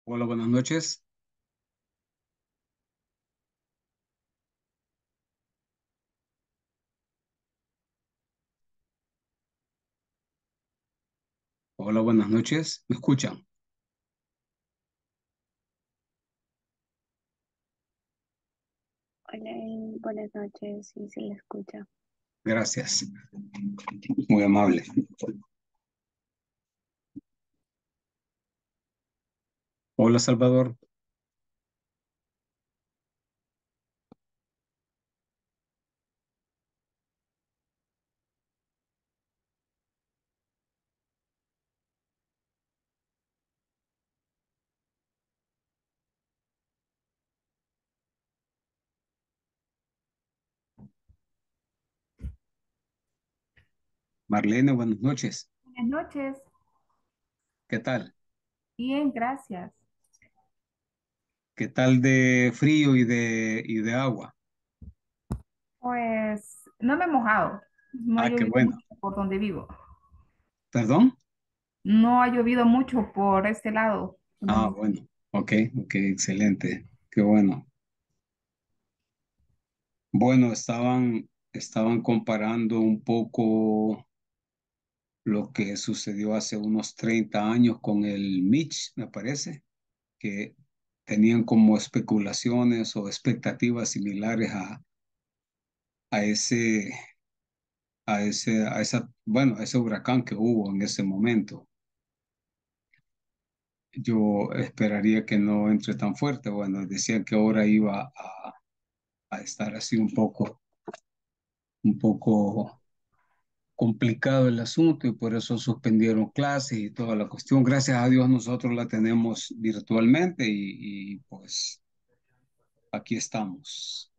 Hola, buenas noches. Hola, buenas noches. ¿Me escuchan? Hola, buenas noches, sí, se le escucha. Gracias. Muy amable. Hola, Salvador. Marlene, buenas noches. Buenas noches. ¿Qué tal? Bien, gracias. ¿Qué tal de frío y de agua? Pues no me he mojado. No ha Ah, qué llovido bueno. mucho por donde vivo. ¿Perdón? No ha llovido mucho por este lado. Ah, Donde... bueno. Ok, ok, excelente. Qué bueno. Bueno, estaban comparando un poco lo que sucedió hace unos 30 años con el Mitch, me parece, que tenían como especulaciones o expectativas similares a ese, a ese huracán que hubo en ese momento. Yo esperaría que no entre tan fuerte. Bueno, decían que ahora iba a estar así un poco complicado el asunto y por eso suspendieron clases y toda la cuestión. Gracias a Dios nosotros la tenemos virtualmente pues aquí estamos.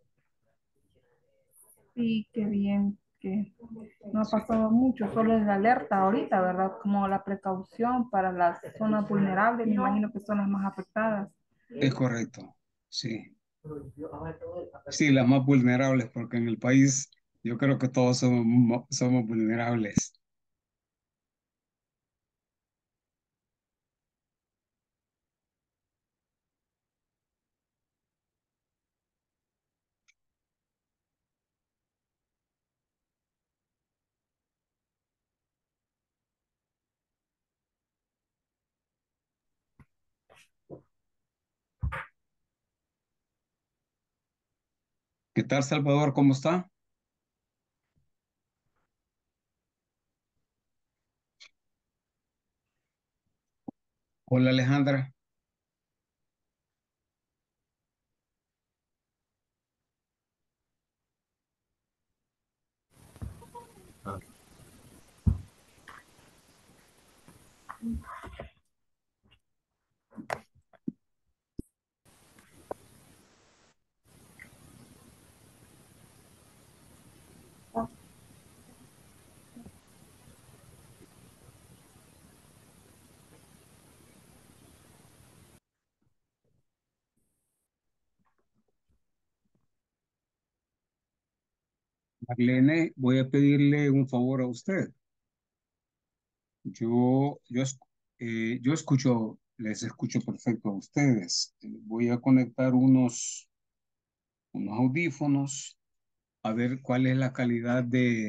Sí, qué bien, que no ha Sí, pasado mucho, solo es la alerta ahorita, ¿verdad? Como la precaución para las zonas vulnerables, me imagino que son las más afectadas. es correcto. Sí. Sí, las más vulnerables, porque en el país yo creo que todos somos vulnerables. ¿Qué tal, Salvador? ¿Cómo está? Hola, Alejandra. Marlene, voy a pedirle un favor a usted. Yo, yo, esc- yo les escucho perfecto a ustedes. Voy a conectar unos audífonos a ver cuál es la calidad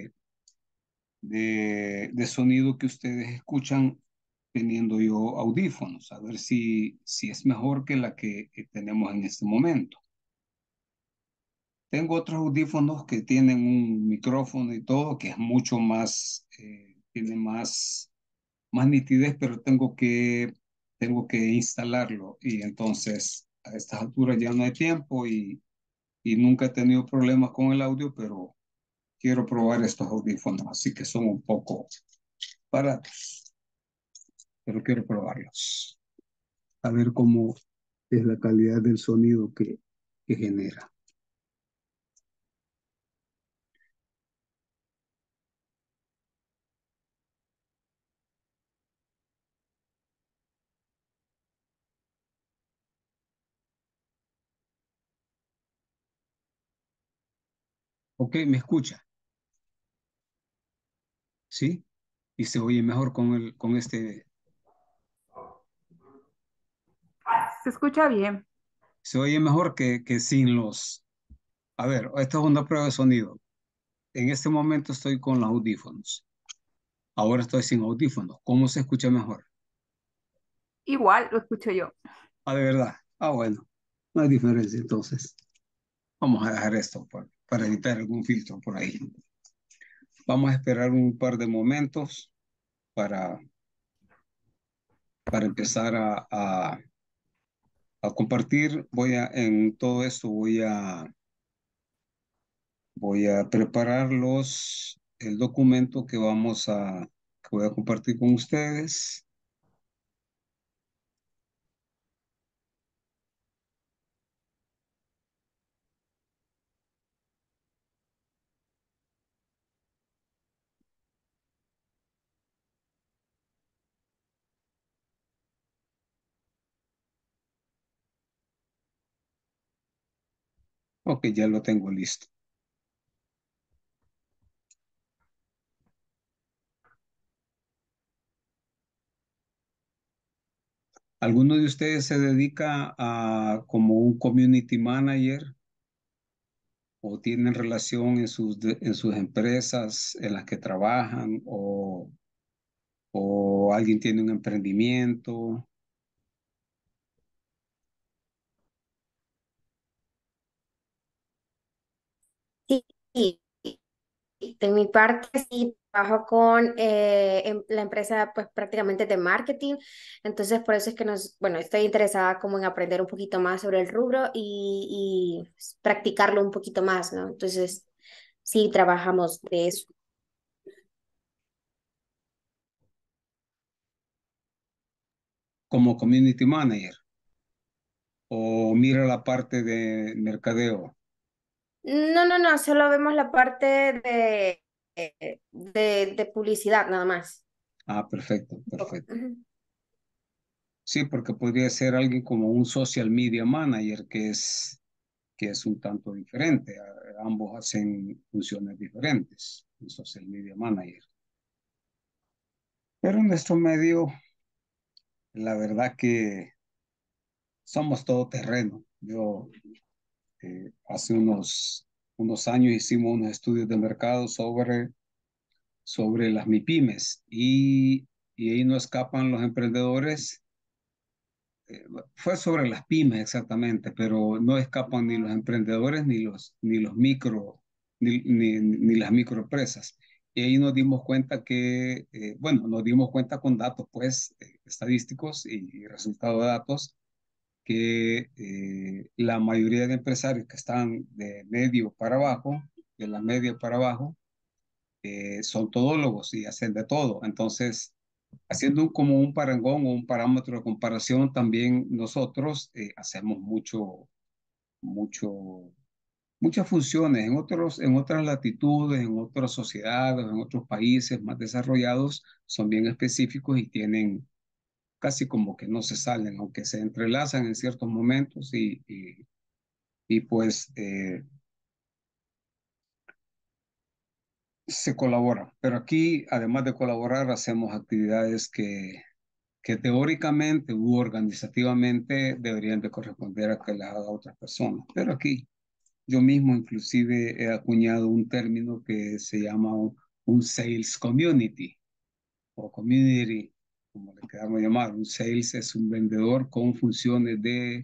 de sonido que ustedes escuchan teniendo yo audífonos, a ver si es mejor que la que tenemos en este momento. Tengo otros audífonos que tienen un micrófono y todo, que es mucho más, tiene más nitidez, pero tengo que instalarlo. Y entonces, a estas alturas ya no hay tiempo y nunca he tenido problemas con el audio, pero quiero probar estos audífonos, así que son un poco baratos, pero quiero probarlos. A ver cómo es la calidad del sonido que genera. Ok, me escucha, ¿sí? Y se oye mejor con este. Se escucha bien. Se oye mejor que sin los... A ver, esta es una prueba de sonido. En este momento estoy con los audífonos. Ahora estoy sin audífonos. ¿Cómo se escucha mejor? Igual lo escucho yo. Ah, de verdad. Ah, bueno. No hay diferencia entonces. Vamos a dejar esto para evitar algún filtro por ahí. Vamos a esperar un par de momentos para, para empezar a compartir. En todo esto voy a preparar el documento que voy a compartir con ustedes. Ok, ya lo tengo listo. ¿Alguno de ustedes se dedica a como un community manager o tienen relación en sus empresas en las que trabajan o alguien tiene un emprendimiento? Sí, sí, de mi parte sí trabajo con la empresa pues prácticamente de marketing, entonces por eso es que bueno, estoy interesada como en aprender un poquito más sobre el rubro y pues, practicarlo un poquito más, ¿no? Entonces sí trabajamos de eso. Como community manager o mira la parte de mercadeo. No, no, no, solo vemos la parte de publicidad nada más. Ah, perfecto, Un poco. perfecto. Ujú. Sí, porque podría ser alguien como un social media manager que es un tanto diferente. Ambos hacen funciones diferentes, un social media manager. Pero en nuestro medio, la verdad que somos todo terreno. Yo hace unos años hicimos unos estudios de mercado sobre las MIPIMES y ahí no escapan los emprendedores. Fue sobre las pymes exactamente, pero no escapan ni los emprendedores ni los micro, ni las microempresas. Y ahí nos dimos cuenta bueno, nos dimos cuenta con datos, pues, estadísticos y resultados de datos, que la mayoría de empresarios que están de medio para abajo, de la media para abajo, son todólogos y hacen de todo. Entonces, haciendo como un parangón o un parámetro de comparación, también nosotros hacemos mucho, muchas funciones en otras latitudes, en otras sociedades, en otros países más desarrollados, son bien específicos y tienen casi como que no se salen, aunque se entrelazan en ciertos momentos y pues se colabora. Pero aquí, además de colaborar, hacemos actividades que teóricamente u organizativamente deberían de corresponder a que las haga otras personas. Pero aquí yo mismo inclusive he acuñado un término que se llama un sales community o community, como le queramos llamar. Un sales es un vendedor con funciones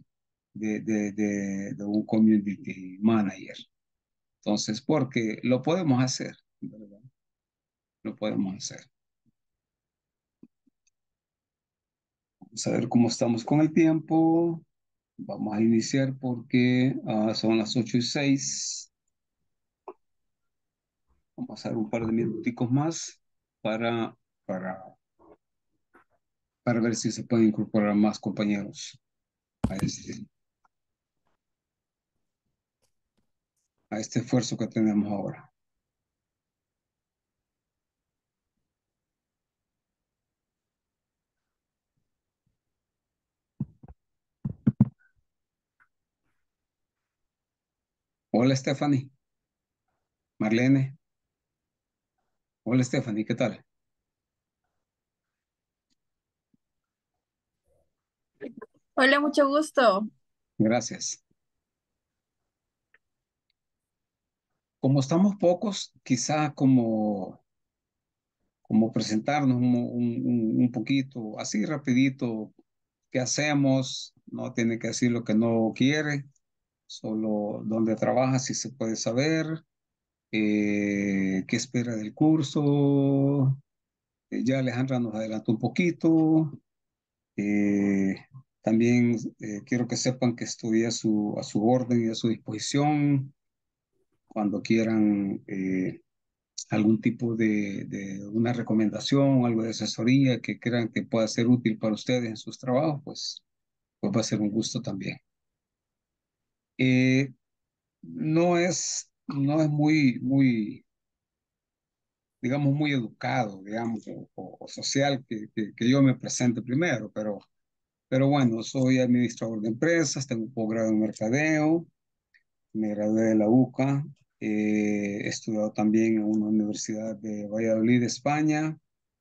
de un community manager. Entonces, porque lo podemos hacer, ¿verdad? Lo podemos hacer. Vamos a ver cómo estamos con el tiempo. Vamos a iniciar porque son las 8:06. Vamos a dar un par de minuticos más para, para, para ver si se pueden incorporar más compañeros a a este esfuerzo que tenemos ahora. Hola Stephanie, Marlene. Hola Stephanie, ¿qué tal? Hola, mucho gusto. Gracias. Como estamos pocos, quizá como presentarnos un poquito, así rapidito, qué hacemos, no tiene que decir lo que no quiere, solo dónde trabaja, si se puede saber, qué espera del curso. Ya Alejandra nos adelantó un poquito. Eh, También quiero que sepan que estoy a su orden y a su disposición cuando quieran algún tipo de una recomendación, algo de asesoría que crean que pueda ser útil para ustedes en sus trabajos, pues va a ser un gusto también. Eh, no es digamos, muy educado, digamos, o social que yo me presente primero, pero bueno, soy administrador de empresas, tengo un posgrado en mercadeo, me gradué de la UCA, he estudiado también en una universidad de Valladolid, España,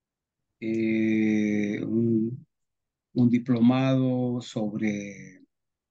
un diplomado sobre,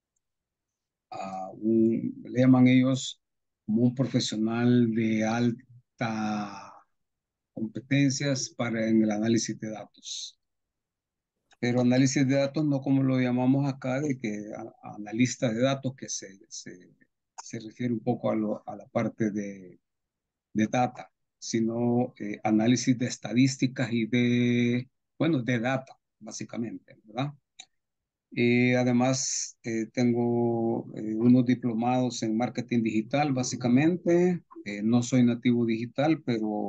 le llaman ellos como un profesional de alta competencias para en el análisis de datos. Pero análisis de datos no como lo llamamos acá, de que analista de datos, que se refiere un poco a la parte de data, sino análisis de estadísticas y bueno, de data, básicamente, ¿verdad? Además, tengo unos diplomados en marketing digital, básicamente. No soy nativo digital,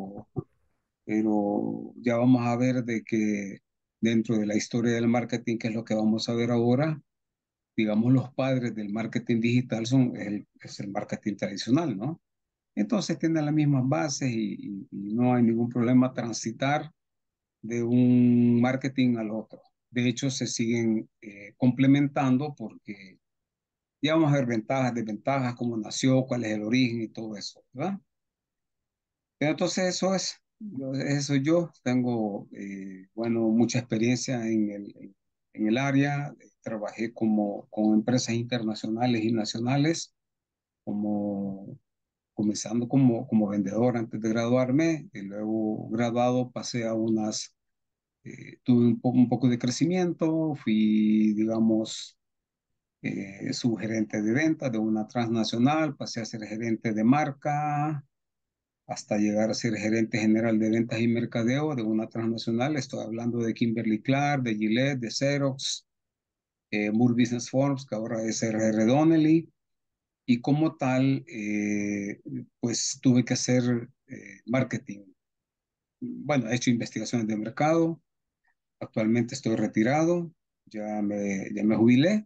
pero ya vamos a ver de que dentro de la historia del marketing, que es lo que vamos a ver ahora, digamos, los padres del marketing digital es el marketing tradicional, ¿no? Entonces tienen las mismas bases y no hay ningún problema transitar de un marketing al otro. De hecho, se siguen complementando porque ya vamos a ver ventajas, desventajas, cómo nació, cuál es el origen y todo eso, ¿verdad? Pero entonces eso yo tengo, bueno, mucha experiencia en el área. Trabajé con empresas internacionales y nacionales, como, comenzando como vendedor antes de graduarme, y luego graduado pasé a tuve un poco de crecimiento, fui, digamos, subgerente de ventas de una transnacional, pasé a ser gerente de marca, hasta llegar a ser gerente general de ventas y mercadeo de una transnacional. Estoy hablando de Kimberly-Clark, de Gillette, de Xerox, Moore Business Forms, que ahora es R.R. Donnelley. Y como tal, pues tuve que hacer marketing. Bueno, he hecho investigaciones de mercado. Actualmente estoy retirado, ya me jubilé,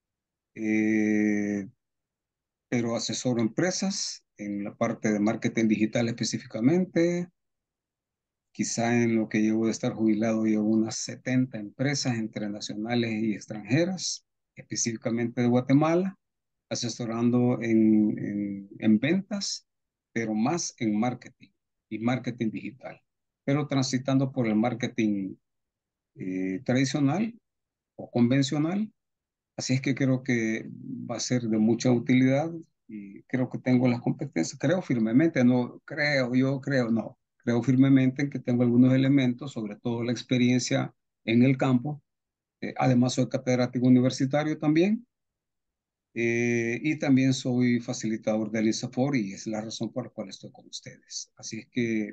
eh, pero asesoro empresas en la parte de marketing digital específicamente. Quizá en lo que llevo de estar jubilado llevo unas 70 empresas entre nacionales y extranjeras, específicamente de Guatemala, asesorando en ventas, pero más en marketing y marketing digital, pero transitando por el marketing tradicional o convencional. Así es que creo que va a ser de mucha utilidad y creo que tengo las competencias. Creo firmemente, no creo, yo creo, no. Creo firmemente en que tengo algunos elementos, sobre todo la experiencia en el campo. Además, soy catedrático universitario también. Y también soy facilitador del ISAFOR y es la razón por la cual estoy con ustedes. Así es que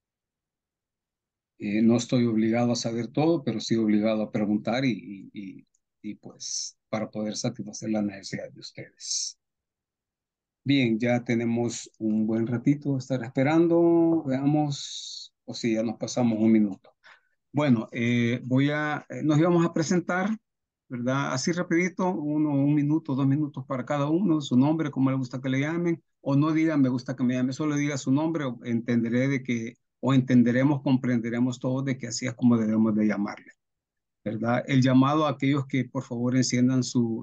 no estoy obligado a saber todo, pero sí obligado a preguntar y pues para poder satisfacer las necesidades de ustedes. Bien, ya tenemos un buen ratito de estar esperando. Veamos, o si ya nos pasamos un minuto. Bueno, nos íbamos a presentar, ¿verdad? Así rapidito, un minuto, 2 minutos para cada uno, su nombre, cómo le gusta que le llamen, o no diga me gusta que me llame, solo diga su nombre, o entenderemos, comprenderemos todos de que así es como debemos de llamarle, ¿verdad? El llamado a aquellos que por favor enciendan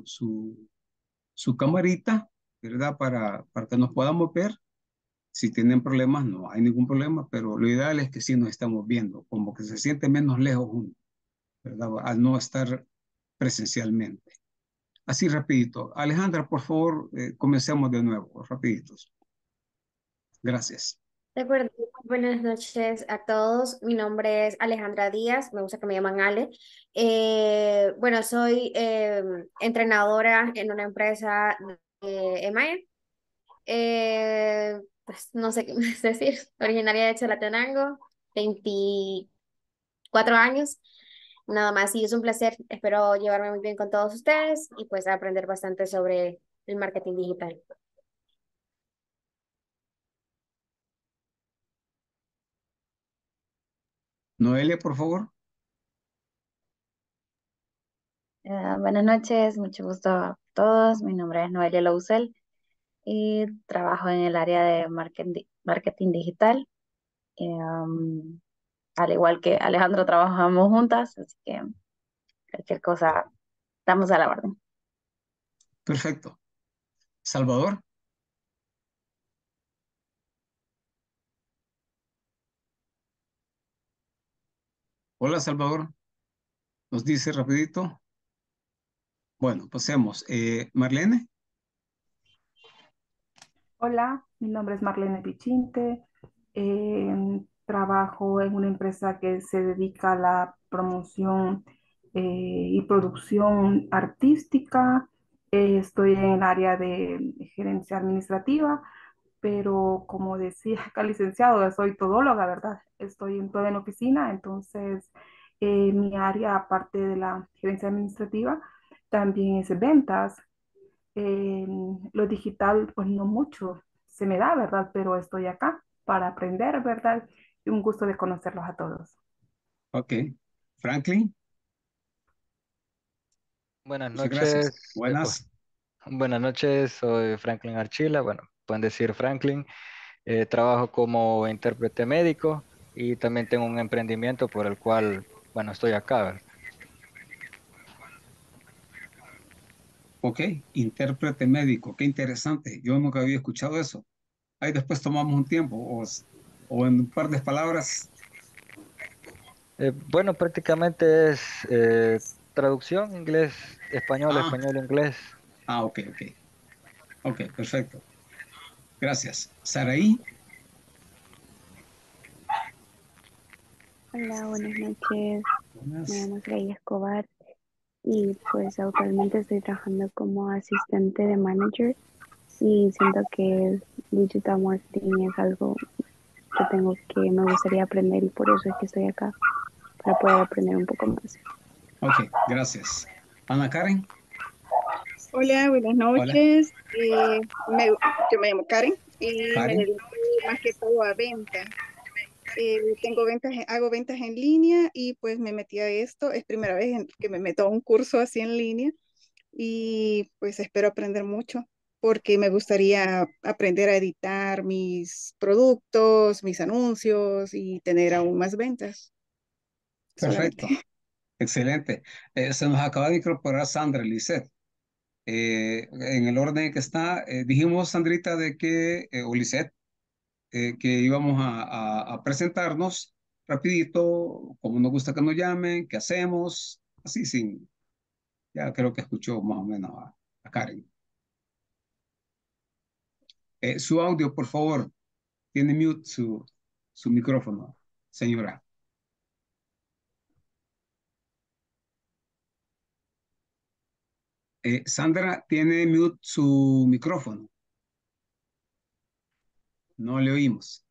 su camarita, ¿verdad? Para que nos podamos ver. Si tienen problemas, no hay ningún problema, pero lo ideal es que sí nos estamos viendo, como que se siente menos lejos uno, ¿verdad? Al no estar presencialmente. Así rapidito. Alejandra, por favor, comencemos de nuevo, rapiditos. Gracias. De acuerdo. Buenas noches a todos. Mi nombre es Alejandra Díaz, me gusta que me llaman Ale. Bueno, soy entrenadora en una empresa de EMAE. Pues no sé qué más decir. Originaria de Chalatenango, 24 años. Nada más, y es un placer. Espero llevarme muy bien con todos ustedes y pues aprender bastante sobre el marketing digital. Noelia, por favor. Buenas noches, mucho gusto a todos. Mi nombre es Noelia Lousel y trabajo en el área de marketing digital. Al igual que Alejandro, trabajamos juntas, así que cualquier cosa, estamos a la orden. Perfecto. Salvador. Hola, Salvador. Nos dice rapidito. Bueno, pasemos. Marlene. Hola, mi nombre es Marlene Pichinte. Trabajo en una empresa que se dedica a la promoción y producción artística. Estoy en el área de gerencia administrativa, pero como decía acá el licenciado, soy todóloga, ¿verdad? Estoy toda en oficina, entonces mi área, aparte de la gerencia administrativa, también es ventas. Eh, lo digital, pues no mucho se me da, ¿verdad? Pero estoy acá para aprender, ¿verdad? Y un gusto de conocerlos a todos. Ok. Franklin. Buenas Muchas noches, gracias. Buenas. buenas noches, soy Franklin Archila, bueno, pueden decir Franklin. Trabajo como intérprete médico y también tengo un emprendimiento por el cual, bueno, estoy acá, ¿verdad? Ok. Intérprete médico. Qué interesante. Yo nunca había escuchado eso. Ahí después tomamos un tiempo o en un par de palabras. Bueno, prácticamente es traducción inglés, español, Ah, español, inglés. ok, ok. Ok, perfecto. Gracias. Saraí. Hola, buenas noches. Me Buenas. llamo Srey Escobar y pues actualmente estoy trabajando como asistente de manager y siento que el digital marketing es algo que me gustaría aprender y por eso es que estoy acá, para poder aprender un poco más. Ok, gracias. Ana Karen. Hola, buenas Hola. noches. Yo me llamo Karen y me Karen. dedico más que todo a ventas. Tengo ventas, hago ventas en línea y pues me metí a esto. Es primera vez que me meto a un curso así en línea y pues espero aprender mucho porque me gustaría aprender a editar mis productos, mis anuncios y tener aún más ventas solamente. Perfecto. Excelente. Se nos acaba de incorporar Sandra Lisset. En el orden que está, dijimos, Sandrita, de que, o Lisset, que íbamos a presentarnos rapidito, como nos gusta que nos llamen, qué hacemos, así sin, ya creo que escuchó más o menos a Karen. Su audio, por favor, tiene mute su micrófono, señora. Sandra, tiene mute su micrófono, no le oímos.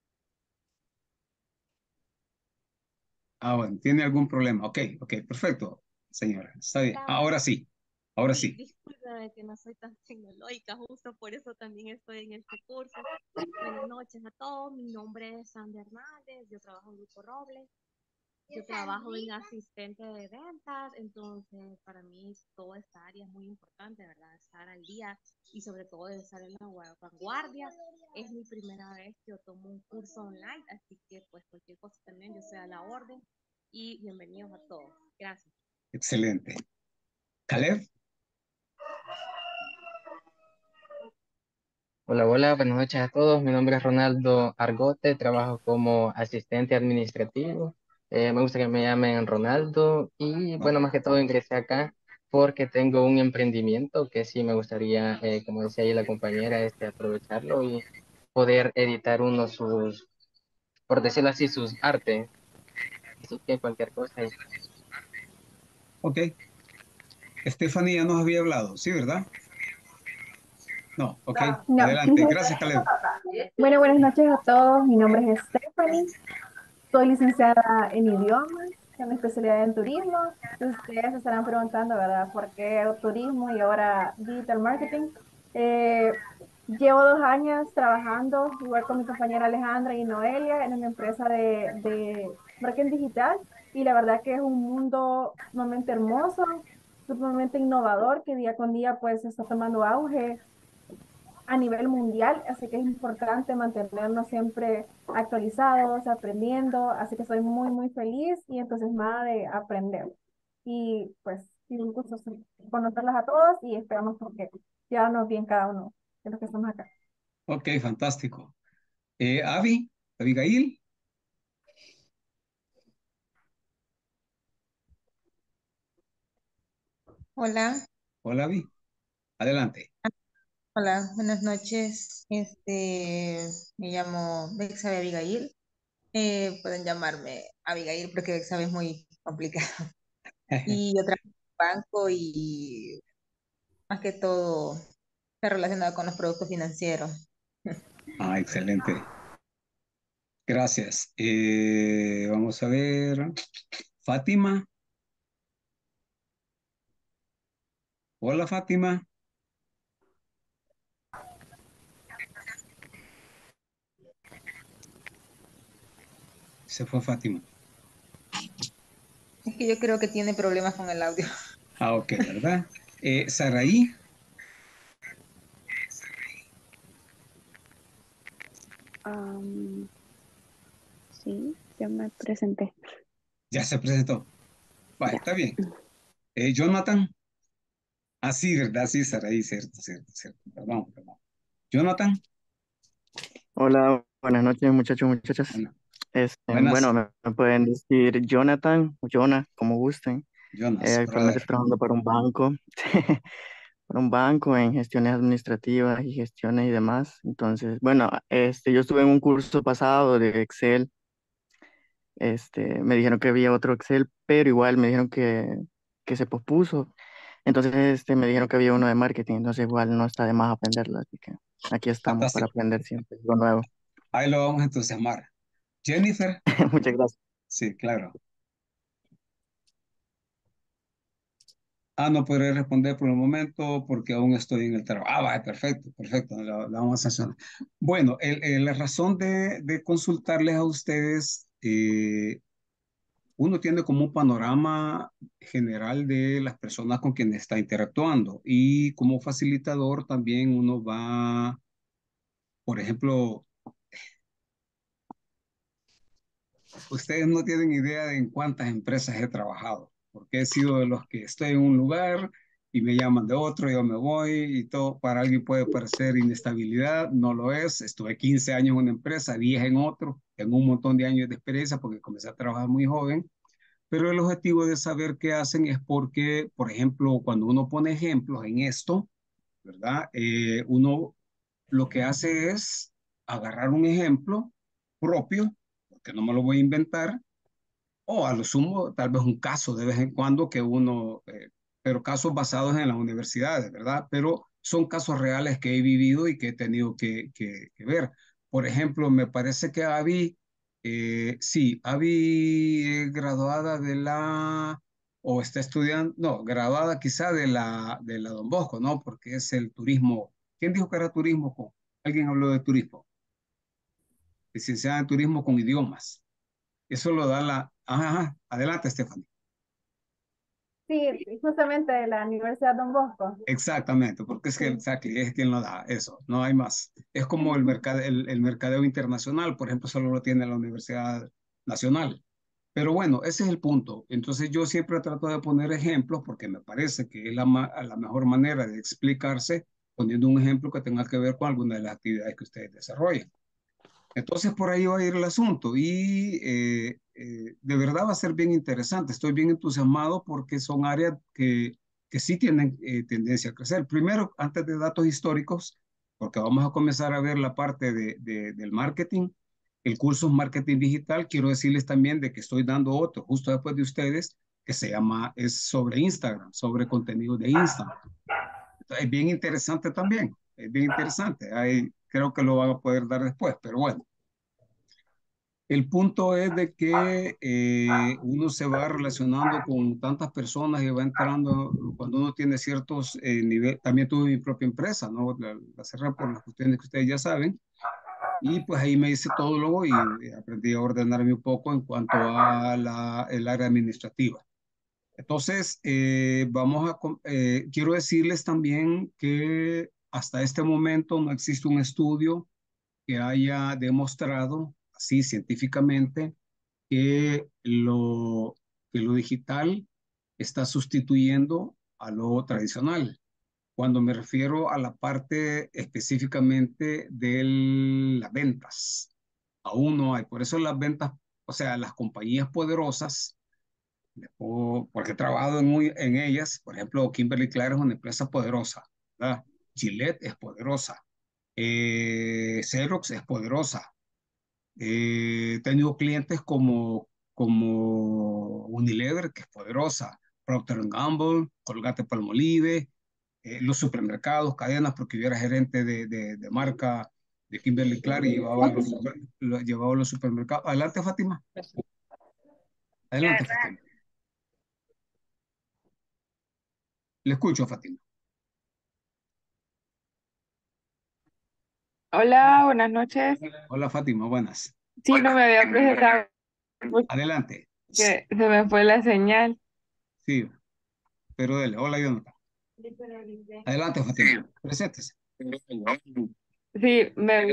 Ah, bueno, tiene algún problema. Ok, ok, perfecto, señora. Está bien. Hola, Ahora sí, ahora sí, sí. discúlpame que no soy tan tecnológica, justo por eso también estoy en este curso. Buenas noches a todos, mi nombre es Sandra Hernández, yo trabajo en Grupo Robles, yo trabajo en asistente de ventas, entonces para mí toda esta área es muy importante, ¿verdad? Estar al día y sobre todo estar en la vanguardia. Es mi primera vez que yo tomo un curso online, así que pues cualquier cosa también yo estoy a la orden y bienvenidos a todos. Gracias. Excelente. Caleb, Hola, hola, buenas noches a todos. Mi nombre es Ronaldo Argote, trabajo como asistente administrativo. Me gusta que me llamen Ronaldo y no, bueno, más que todo ingresé acá porque tengo un emprendimiento que sí me gustaría, como decía ahí la compañera, aprovecharlo y poder editar uno sus, por decirlo así, sus artes. Así que cualquier cosa. Ok. Stephanie ya nos había hablado, ¿sí, verdad? No, ok. No. Adelante. Gracias, Caleb. Bueno, buenas noches a todos. Mi nombre es Stephanie. Soy licenciada en idiomas, con especialidad en turismo. Ustedes se estarán preguntando, ¿verdad? ¿Por qué turismo y ahora digital marketing? Eh, Llevo 2 años trabajando, igual con mi compañera Alejandra y Noelia, en una empresa de marketing digital. Y la verdad que es un mundo sumamente hermoso, sumamente innovador, que día con día pues está tomando auge a nivel mundial, así que es importante mantenernos siempre actualizados, aprendiendo, así que soy muy, muy feliz y entusiasmada de aprender. Y pues, sí, un gusto conocerlos a todos y esperamos porque llevarnos bien cada uno de los que estamos acá. Ok, fantástico. Abigail. Hola, Hola, Abby. Adelante. hola, buenas noches. Me llamo Bexabe Abigail. Pueden llamarme Abigail porque Bexabe es muy complicado. Y yo trabajo en un banco y más que todo está relacionado con los productos financieros. Ah, excelente. Gracias. Vamos a ver. Fátima. Hola, Fátima. Se fue Fátima. Es que yo creo que tiene problemas con el audio. Ah, ok, ¿verdad? Saraí. Sí, ya me presenté. Ya se presentó. Va, Ya. está bien. Jonathan. Ah, sí, ¿verdad? Sí, Saraí, cierto, cierto, cierto. Perdón, perdón. Jonathan. Hola, buenas noches muchachos, muchachas. Bueno, buenas. Bueno, me pueden decir Jonathan o Jonah, como gusten. Jonas, Actualmente brother. estoy trabajando para un banco, para un banco en gestiones administrativas y gestiones y demás. Entonces, bueno, yo estuve en un curso pasado de Excel. Me dijeron que había otro Excel, pero igual me dijeron que se pospuso. Entonces, me dijeron que había uno de marketing, entonces igual no está de más aprenderlo, así que aquí estamos para Fantástico. aprender siempre algo nuevo. Ahí lo vamos a entusiasmar. Jennifer. Muchas gracias. Sí, claro. Ah, no podré responder por el momento porque aún estoy en el trabajo. Ah, vale, perfecto, perfecto. La vamos a sancionar. Bueno, la razón de consultarles a ustedes, uno tiene como un panorama general de las personas con quienes está interactuando y como facilitador también uno va, por ejemplo, ustedes no tienen idea de en cuántas empresas he trabajado, porque he sido de los que estoy en un lugar y me llaman de otro, yo me voy y todo para alguien puede parecer inestabilidad, no lo es. Estuve 15 años en una empresa, 10 en otro, tengo un montón de años de experiencia porque comencé a trabajar muy joven, pero el objetivo de saber qué hacen es porque, por ejemplo, cuando uno pone ejemplos en esto, ¿verdad? Uno lo que hace es agarrar un ejemplo propio, porque no me lo voy a inventar, o a lo sumo, tal vez un caso de vez en cuando que uno, pero casos basados en las universidades, ¿verdad? Pero son casos reales que he vivido y que he tenido que ver. Por ejemplo, me parece que Abby, sí, Abby graduada de la, o está estudiando, no, graduada quizá de la Don Bosco, ¿no? Porque es el turismo. ¿Quién dijo que era turismo? Alguien habló de turismo. Licenciada en turismo con idiomas. Eso lo da la... Ajá, ajá. Adelante, Stephanie. Sí, justamente de la Universidad Don Bosco. Exactamente, porque es que Sí. exactly, es quien lo da, eso, no hay más. Es como el mercadeo internacional, por ejemplo, solo lo tiene la Universidad Nacional. Pero bueno, ese es el punto. Entonces yo siempre trato de poner ejemplos porque me parece que es la mejor manera de explicarse poniendo un ejemplo que tenga que ver con alguna de las actividades que ustedes desarrollan. Entonces por ahí va a ir el asunto y de verdad va a ser bien interesante. Estoy bien entusiasmado porque son áreas que que sí tienen tendencia a crecer. Primero, antes de datos históricos, porque vamos a comenzar a ver la parte del marketing, el curso Marketing Digital, quiero decirles también de que estoy dando otro justo después de ustedes, que se llama, es sobre Instagram, sobre contenido de Instagram. Es bien interesante también, es bien interesante. Ahí creo que lo van a poder dar después, pero bueno. El punto es de que uno se va relacionando con tantas personas y va entrando, cuando uno tiene ciertos niveles, también tuve mi propia empresa, ¿no? La cerré por las cuestiones que ustedes ya saben, y pues ahí me hice todólogo y aprendí a ordenarme un poco en cuanto a el área administrativa. Entonces, quiero decirles también que hasta este momento no existe un estudio que haya demostrado así científicamente que lo digital está sustituyendo a lo tradicional. Cuando me refiero a la parte específicamente de las ventas, aún no hay. Por eso las ventas, o sea, las compañías poderosas, porque he trabajado en ellas, por ejemplo, Kimberly Clark es una empresa poderosa, ¿verdad? Gillette es poderosa, Xerox es poderosa. He tenido clientes como Unilever, que es poderosa, Procter Gamble, Colgate-Palmolive, los supermercados, cadenas, porque yo era gerente de marca de Kimberly Clark y llevaba los supermercados. Adelante, Fátima. Adelante, Fátima. Le escucho, Fátima. Hola, buenas noches. Hola, Fátima, buenas. Sí, no me había presentado porque Adelante. se me fue la señal. Sí, pero dele. Hola, Jonathan. Adelante, Fátima. Preséntese. Sí,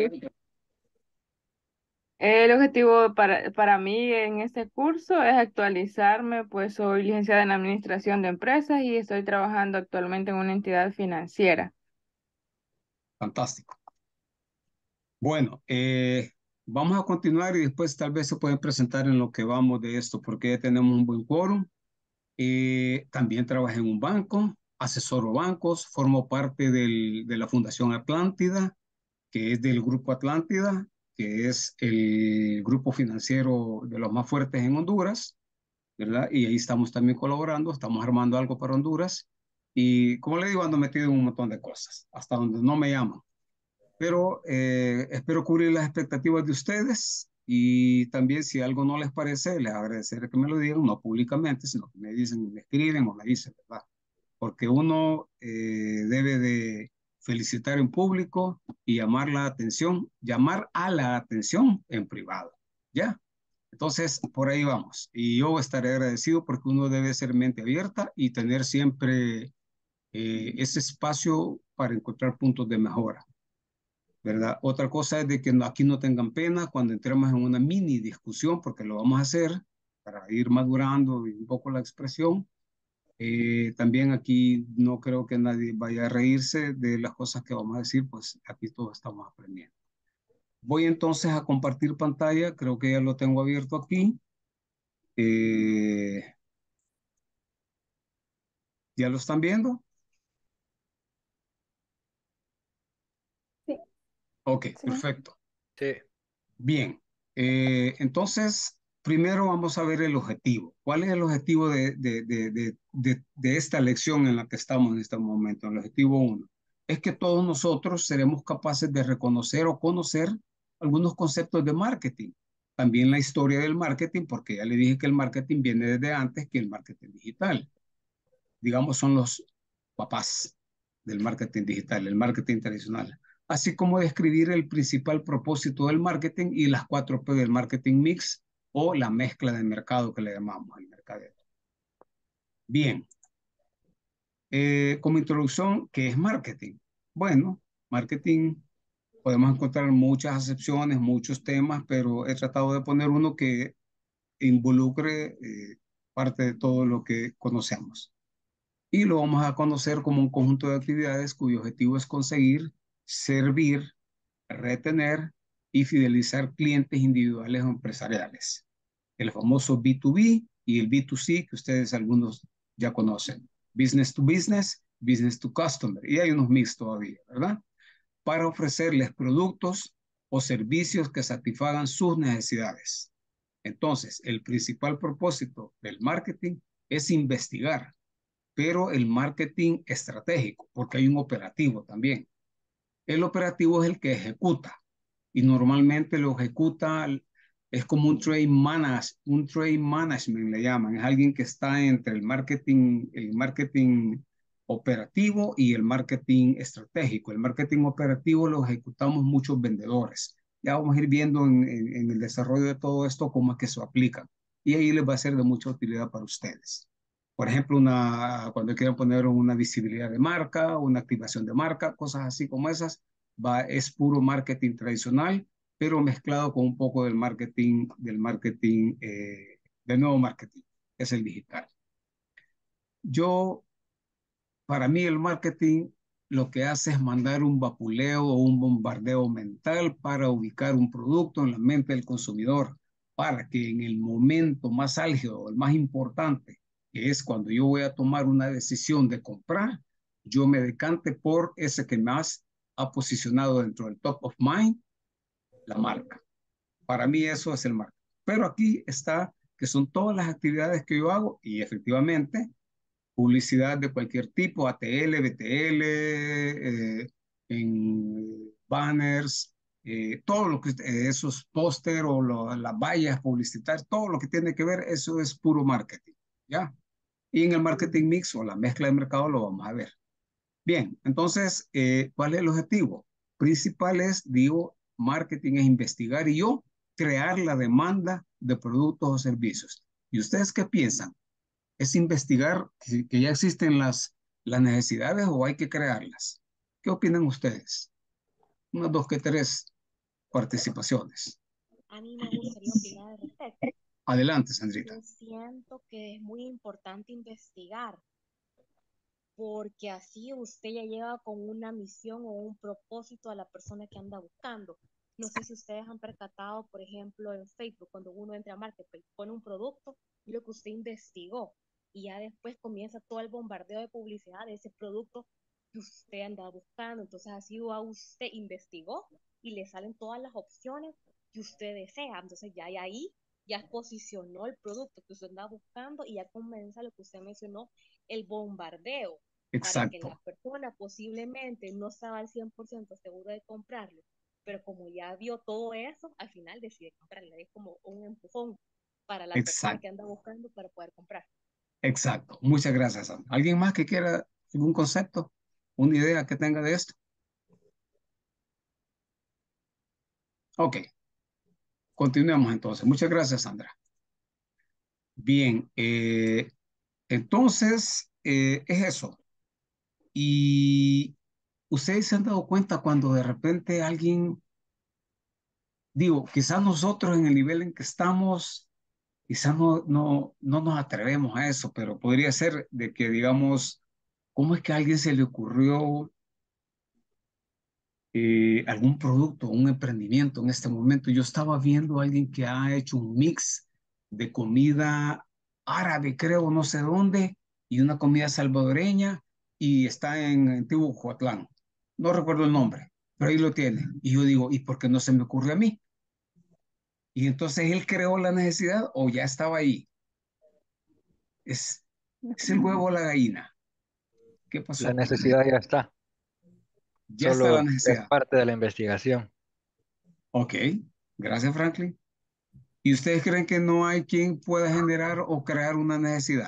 el objetivo para mí en este curso es actualizarme, pues soy licenciada en Administración de Empresas y estoy trabajando actualmente en una entidad financiera. Fantástico. Bueno, vamos a continuar y después tal vez se pueden presentar en lo que vamos de esto, porque ya tenemos un buen quórum. También trabajé en un banco, asesoro bancos, formo parte de la Fundación Atlántida, que es del Grupo Atlántida, que es el grupo financiero de los más fuertes en Honduras, ¿verdad? Y ahí estamos también colaborando, estamos armando algo para Honduras. Y como le digo, ando metido en un montón de cosas, hasta donde no me llaman. Pero espero cubrir las expectativas de ustedes y también si algo no les parece, les agradeceré que me lo digan, no públicamente, sino que me dicen, me escriben o me dicen, ¿verdad? Porque uno debe de felicitar en público y llamar a la atención en privado, ¿ya? Entonces, por ahí vamos. Y yo estaré agradecido porque uno debe ser mente abierta y tener siempre ese espacio para encontrar puntos de mejora. ¿Verdad? Otra cosa es de que aquí no tengan pena cuando entremos en una mini discusión, porque lo vamos a hacer para ir madurando y un poco la expresión. También aquí no creo que nadie vaya a reírse de las cosas que vamos a decir, pues aquí todos estamos aprendiendo. Voy entonces a compartir pantalla, creo que ya lo tengo abierto aquí. Eh, ¿Ya lo están viendo? Sí, Ok, sí. perfecto. Sí. Bien, entonces, primero vamos a ver el objetivo. ¿Cuál es el objetivo de esta lección en la que estamos en este momento? El objetivo uno es que todos nosotros seremos capaces de reconocer o conocer algunos conceptos de marketing. También la historia del marketing, porque ya le dije que el marketing viene desde antes que el marketing digital. Digamos, son los papás del marketing digital, el marketing tradicional, así como describir el principal propósito del marketing y las 4P del marketing mix o la mezcla de mercado que le llamamos el mercadeo. Bien, como introducción, ¿qué es marketing? Bueno, marketing podemos encontrar muchas acepciones, muchos temas, pero he tratado de poner uno que involucre parte de todo lo que conocemos. Y lo vamos a conocer como un conjunto de actividades cuyo objetivo es conseguir, servir, retener y fidelizar clientes individuales o empresariales. El famoso B2B y el B2C que ustedes algunos ya conocen. business to customer. Y hay unos mix todavía, ¿verdad? Para ofrecerles productos o servicios que satisfagan sus necesidades. Entonces, el principal propósito del marketing es investigar, pero el marketing estratégico, porque hay un operativo también. El operativo es el que ejecuta y normalmente lo ejecuta, es como un trade management le llaman, es alguien que está entre el marketing operativo y el marketing estratégico. El marketing operativo lo ejecutamos muchos vendedores. Ya vamos a ir viendo en el desarrollo de todo esto cómo es que se aplica y ahí les va a ser de mucha utilidad para ustedes. Por ejemplo, cuando quieran poner una visibilidad de marca, una activación de marca, cosas así como esas, es puro marketing tradicional, pero mezclado con un poco del nuevo marketing, es el digital. Para mí el marketing lo que hace es mandar un vapuleo o un bombardeo mental para ubicar un producto en la mente del consumidor, para que en el momento más álgido, el más importante, que es cuando yo voy a tomar una decisión de comprar, yo me decante por ese que más ha posicionado dentro del top of mind, la marca. Para mí eso es el marketing. Pero aquí está que son todas las actividades que yo hago y efectivamente publicidad de cualquier tipo, ATL, BTL, en banners, todo lo que esos póster o las vallas publicitarias, todo lo que tiene que ver, eso es puro marketing, ¿ya? Y en el marketing mix o la mezcla de mercado lo vamos a ver. Bien, entonces, ¿cuál es el objetivo? Principal es, digo, marketing es investigar y yo crear la demanda de productos o servicios. ¿Y ustedes qué piensan? ¿Es investigar que ya existen las necesidades o hay que crearlas? ¿Qué opinan ustedes? Unas dos que tres participaciones. A mí me gustaría opinar al respecto. Adelante, Sandrita. Yo siento que es muy importante investigar, porque así usted ya llega con una misión o un propósito a la persona que anda buscando. No sé si ustedes han percatado, por ejemplo, en Facebook, cuando uno entra a Marketplace, pone un producto y lo que usted investigó, y ya después comienza todo el bombardeo de publicidad de ese producto que usted anda buscando. Entonces así usted investigó y le salen todas las opciones que usted desea. Entonces ya ahí ya posicionó el producto que usted anda buscando y ya comienza lo que usted mencionó, el bombardeo, para que la Exacto, persona posiblemente no estaba al 100% seguro de comprarlo, pero como ya vio todo eso, al final decide comprarlo. Es como un empujón para la persona exacto, que anda buscando para poder comprar. exacto. Muchas gracias, Sandra. ¿Alguien más que quiera algún concepto, una idea que tenga de esto? Ok, continuemos entonces. Muchas gracias, Sandra. Bien, entonces es eso. Y ustedes se han dado cuenta cuando de repente alguien, digo, quizás nosotros en el nivel en que estamos, quizás no nos atrevemos a eso, pero podría ser de que digamos, ¿cómo es que a alguien se le ocurrió algún producto, un emprendimiento en este momento? Yo estaba viendo a alguien que ha hecho un mix de comida árabe, creo, no sé dónde, y una comida salvadoreña, y está en Antiguo Juatlán. No recuerdo el nombre, pero ahí lo tiene. Y yo digo, ¿y por qué no se me ocurre a mí? Y entonces él creó la necesidad o ya estaba ahí. Es el huevo o la gallina. ¿Qué La pasó? necesidad ya está, Ya está la solo es necesidad. parte de la investigación. Ok, gracias Franklin. ¿Y ustedes creen que no hay quien pueda generar o crear una necesidad?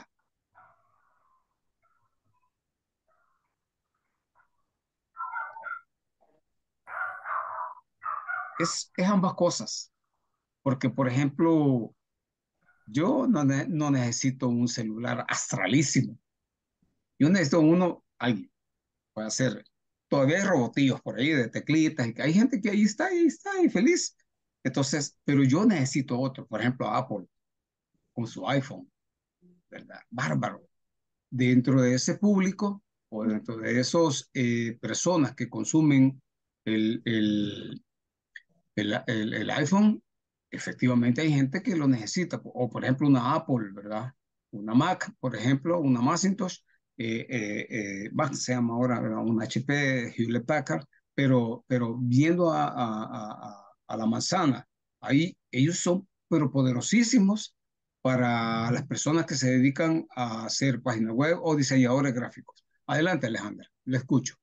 Es ambas cosas, porque por ejemplo, yo no necesito un celular astralísimo. Yo necesito alguien puede hacer. Todavía hay robotillos por ahí de teclitas y que hay gente que ahí está, y feliz. Entonces, pero yo necesito otro, por ejemplo, Apple con su iPhone, ¿verdad? Bárbaro. Dentro de ese público o dentro de esos personas que consumen el, el, el iPhone, efectivamente hay gente que lo necesita, o por ejemplo una Apple, ¿verdad? Una Mac, por ejemplo, una Macintosh, se llama ahora un HP, Hewlett Packard, pero viendo a la manzana, ahí ellos son pero poderosísimos para las personas que se dedican a hacer páginas web o diseñadores gráficos. Adelante, Alejandra, le escucho.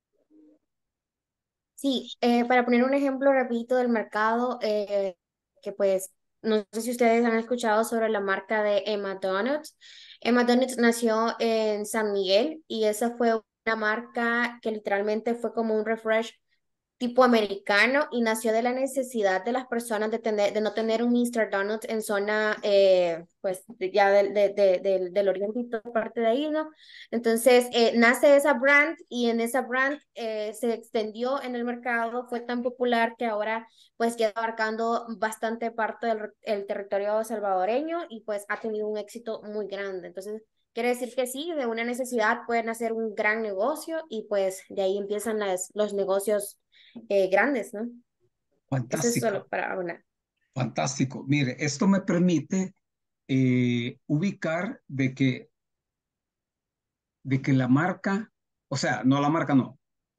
Sí, para poner un ejemplo rapidito del mercado, que pues no sé si ustedes han escuchado sobre la marca de Emma Donuts. Emma Donuts nació en San Miguel y esa fue una marca que literalmente fue como un refresh tipo americano y nació de la necesidad de las personas de no tener un Mr. Donuts en zona, pues ya del oriente y toda parte de ahí, ¿no? Entonces, nace esa brand y en esa brand se extendió en el mercado, fue tan popular que ahora pues ya abarcando bastante parte del el territorio salvadoreño y pues ha tenido un éxito muy grande. Entonces, quiere decir que sí, de una necesidad pueden hacer un gran negocio y pues de ahí empiezan los negocios grandes, ¿no? Eso es Fantástico, solo para una. fantástico. Mire, esto me permite ubicar de que la marca, o sea, no la marca no,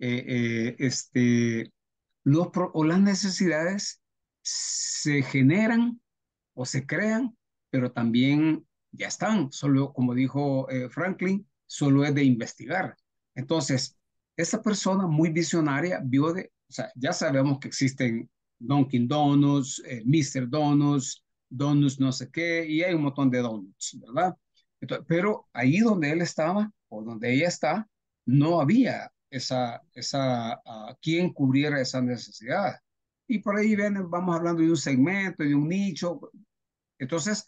o las necesidades se generan o se crean, pero también ya están, solo como dijo Franklin, solo es de investigar. Entonces, esta persona muy visionaria vio o sea, ya sabemos que existen Dunkin' Donuts, Mr. Donuts, Donuts no sé qué, y hay un montón de donuts, ¿verdad? Entonces, pero ahí donde él estaba, o donde ella está, no había quien cubriera esa necesidad. Y por ahí vamos hablando de un segmento, de un nicho. Entonces,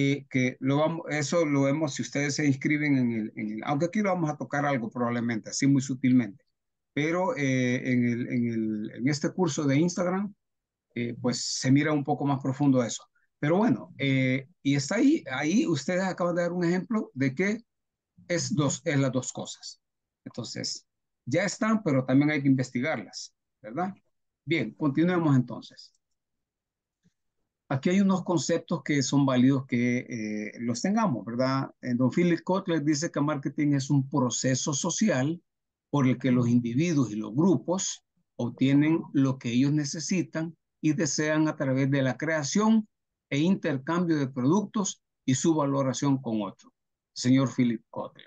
eso lo vemos si ustedes se inscriben aunque aquí lo vamos a tocar algo probablemente, así muy sutilmente, pero en este curso de Instagram, pues se mira un poco más profundo eso. Pero bueno, y está ahí ustedes acaban de dar un ejemplo de que es las dos cosas. Entonces, ya están, pero también hay que investigarlas, ¿verdad? Bien, continuemos entonces. Aquí hay unos conceptos que son válidos que los tengamos, ¿verdad? Don Philip Kotler dice que marketing es un proceso social por el que los individuos y los grupos obtienen lo que ellos necesitan y desean a través de la creación e intercambio de productos y su valoración con otros. Señor Philip Kotler.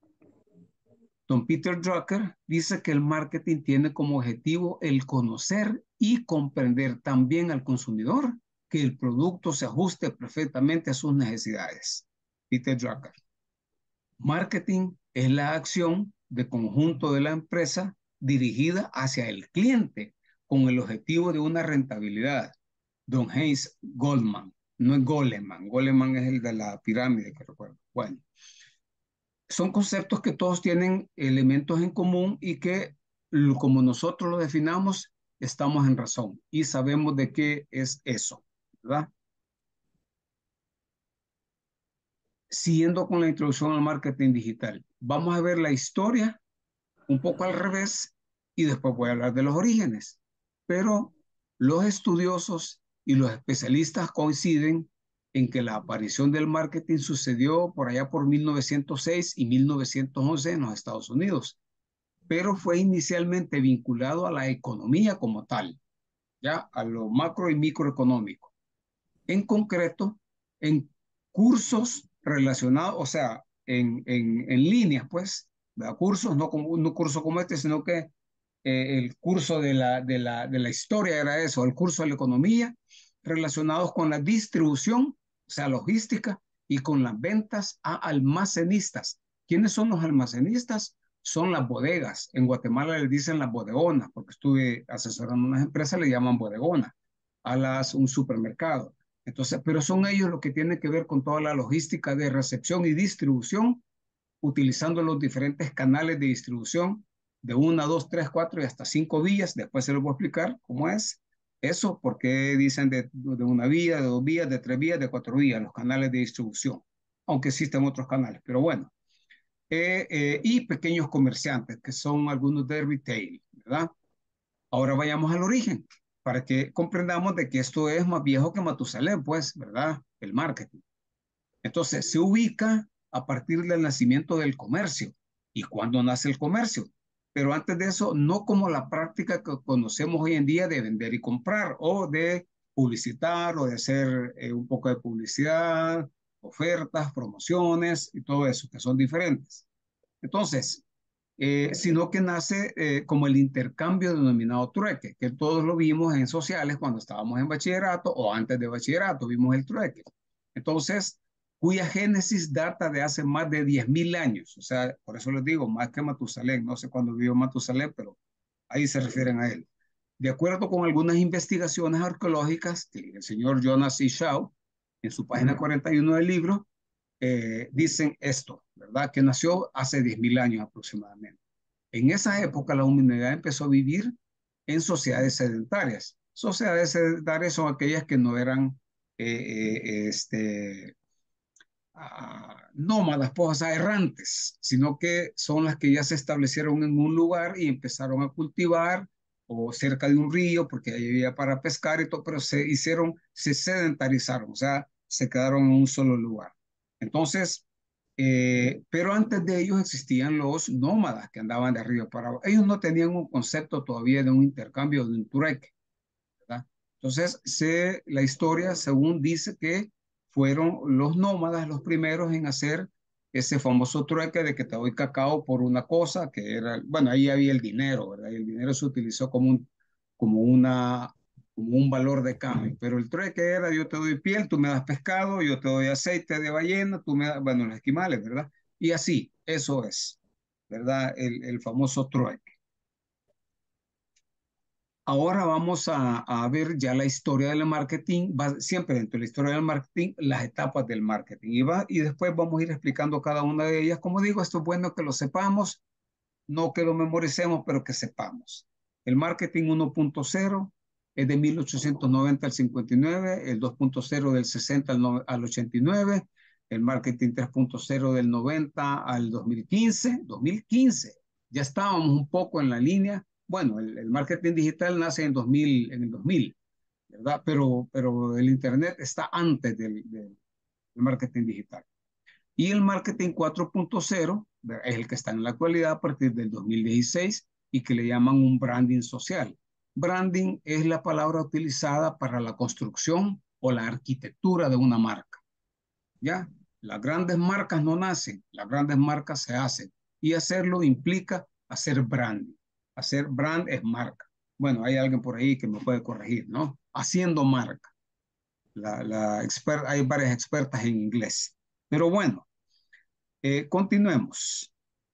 Don Peter Drucker dice que el marketing tiene como objetivo el conocer y comprender también al consumidor, que el producto se ajuste perfectamente a sus necesidades. Peter Drucker. Marketing es la acción de conjunto de la empresa dirigida hacia el cliente con el objetivo de una rentabilidad. Don Hayes Goldman, no es Goleman, Goleman es el de la pirámide que recuerdo. Bueno, son conceptos que todos tienen elementos en común y que, como nosotros lo definamos, estamos en razón y sabemos de qué es eso, ¿verdad? Siguiendo con la introducción al marketing digital, vamos a ver la historia un poco al revés y después voy a hablar de los orígenes. Pero los estudiosos y los especialistas coinciden en que la aparición del marketing sucedió por allá por 1906 y 1911 en los Estados Unidos, pero fue inicialmente vinculado a la economía como tal, ya a lo macro y microeconómico. En concreto, en cursos relacionados, o sea, en líneas, pues, ¿verdad? Cursos, no como un curso como este, sino que el curso de la historia era eso, el curso de la economía, relacionados con la distribución, o sea, logística, y con las ventas a almacenistas. ¿Quiénes son los almacenistas? Son las bodegas. En Guatemala le dicen las bodegonas, porque estuve asesorando unas empresas, le llaman bodegona, un supermercado. Entonces, pero son ellos los que tienen que ver con toda la logística de recepción y distribución, utilizando los diferentes canales de distribución de 1, 2, 3, 4 y hasta 5 vías. Después se los voy a explicar cómo es eso, por qué dicen de una vía, de 2 vías, de 3 vías, de 4 vías, los canales de distribución, aunque existen otros canales, pero bueno. Y pequeños comerciantes, que son algunos de retail, ¿verdad? Ahora vayamos al origen, para que comprendamos de que esto es más viejo que Matusalén, pues, ¿verdad? El marketing. Entonces, se ubica a partir del nacimiento del comercio, y cuándo nace el comercio. Pero antes de eso, no como la práctica que conocemos hoy en día de vender y comprar o de publicitar o de hacer un poco de publicidad, ofertas, promociones y todo eso, que son diferentes. Entonces, sino que nace como el intercambio denominado trueque, que todos lo vimos en sociales cuando estábamos en bachillerato o antes de bachillerato, vimos el trueque. Entonces, cuya génesis data de hace más de 10.000 años, o sea, por eso les digo, más que Matusalén, no sé cuándo vivió Matusalén, pero ahí se refieren a él. De acuerdo con algunas investigaciones arqueológicas que el señor Jonas C. Shaw, en su página 41 del libro, dicen esto, ¿verdad? Que nació hace 10.000 años aproximadamente. En esa época la humanidad empezó a vivir en sociedades sedentarias. Sociedades sedentarias son aquellas que no eran nómadas, pues, o sea, errantes, sino que son las que ya se establecieron en un lugar y empezaron a cultivar o cerca de un río, porque ahí había para pescar y todo, pero se sedentarizaron, o sea, se quedaron en un solo lugar. Entonces, pero antes de ellos existían los nómadas que andaban de arriba para abajo. Ellos no tenían un concepto todavía de un intercambio, de un trueque, ¿verdad? Entonces, la historia, según dice, que fueron los nómadas los primeros en hacer ese famoso trueque de que te doy cacao por una cosa, que era, bueno, ahí había el dinero, ¿verdad? Y el dinero se utilizó como una, como un valor de cambio, pero el trueque era yo te doy piel, tú me das pescado, yo te doy aceite de ballena, tú me das, bueno, los esquimales, ¿verdad? Y así, eso es, ¿verdad? El famoso trueque. Ahora vamos a ver ya la historia del marketing, siempre dentro de la historia del marketing, las etapas del marketing. Y después vamos a ir explicando cada una de ellas. Como digo, esto es bueno que lo sepamos, no que lo memoricemos, pero que sepamos. El marketing 1.0 es de 1890 al 59, el 2.0 del 60 al 89, el marketing 3.0 del 90 al 2015, ya estábamos un poco en la línea. Bueno, el marketing digital nace en el 2000, ¿verdad? Pero el Internet está antes del marketing digital. Y el marketing 4.0 es el que está en la actualidad a partir del 2016 y que le llaman un branding social. Branding es la palabra utilizada para la construcción o la arquitectura de una marca. ¿Ya? Las grandes marcas no nacen, las grandes marcas se hacen. Y hacerlo implica hacer branding. Hacer brand es marca. Bueno, hay alguien por ahí que me puede corregir, ¿no? Haciendo marca. Hay varias expertas en inglés. Pero bueno, continuemos.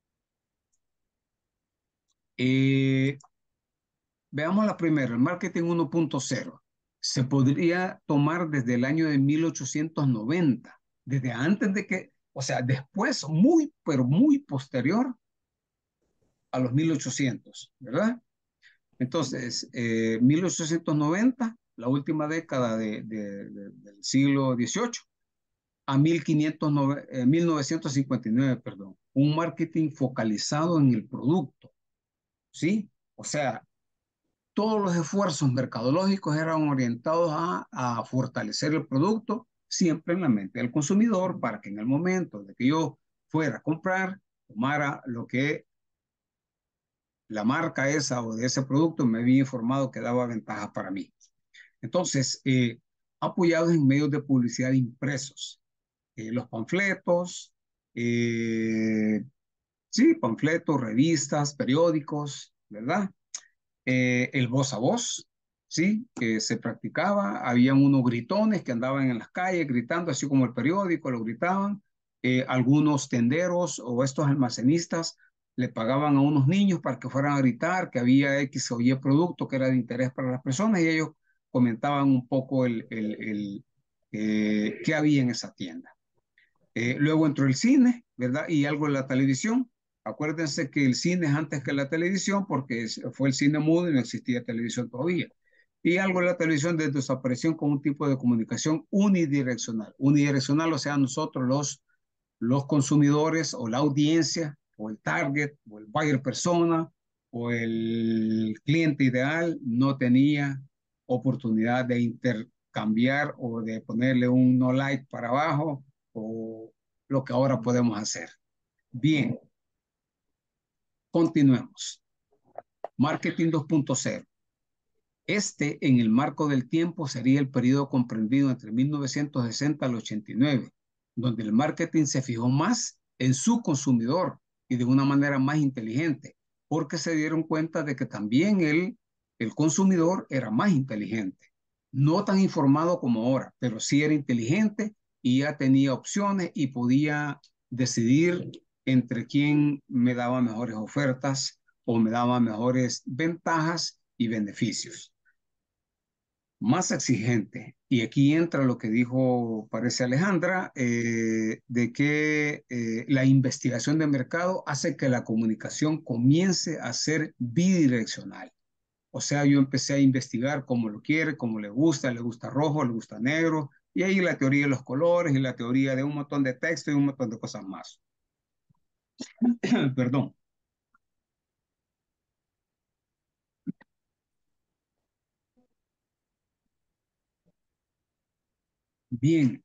Veamos la primera, el marketing 1.0. Se podría tomar desde el año de 1890, desde antes de que, o sea, después, muy, pero muy posterior a los 1800, ¿verdad? Entonces, 1890, la última década del siglo XVIII, a 1959, perdón, un marketing focalizado en el producto, ¿sí? O sea, todos los esfuerzos mercadológicos eran orientados a fortalecer el producto siempre en la mente del consumidor para que en el momento de que yo fuera a comprar, tomara lo que la marca esa o de ese producto me había informado que daba ventajas para mí. Entonces, apoyados en medios de publicidad impresos, los panfletos, sí, panfletos, revistas, periódicos, ¿verdad? El voz a voz, ¿sí? Que se practicaba, habían unos gritones que andaban en las calles gritando, así como el periódico lo gritaban, algunos tenderos o estos almacenistas le pagaban a unos niños para que fueran a gritar que había X o Y producto que era de interés para las personas y ellos comentaban un poco qué había en esa tienda. Luego entró el cine, ¿verdad? Y algo de la televisión. Acuérdense que el cine es antes que la televisión porque fue el cine mudo y no existía televisión todavía. Y algo de la televisión desde su aparición como un tipo de comunicación unidireccional. Unidireccional, o sea, nosotros los consumidores o la audiencia o el target o el buyer persona o el cliente ideal no tenía oportunidad de intercambiar o de ponerle un no like para abajo o lo que ahora podemos hacer. Bien, Continuemos. Marketing 2.0. Este, en el marco del tiempo, sería el periodo comprendido entre 1960 al 89, donde el marketing se fijó más en su consumidor y de una manera más inteligente, porque se dieron cuenta de que también el consumidor era más inteligente. No tan informado como ahora, pero sí era inteligente y ya tenía opciones y podía decidir entre quién me daba mejores ofertas o me daba mejores ventajas y beneficios. Más exigente. Y aquí entra lo que dijo, parece Alejandra, de que la investigación de mercado hace que la comunicación comience a ser bidireccional. O sea, yo empecé a investigar cómo lo quiere, cómo le gusta rojo, le gusta negro, y ahí la teoría de los colores y la teoría de un montón de texto y un montón de cosas más. Perdón. Bien,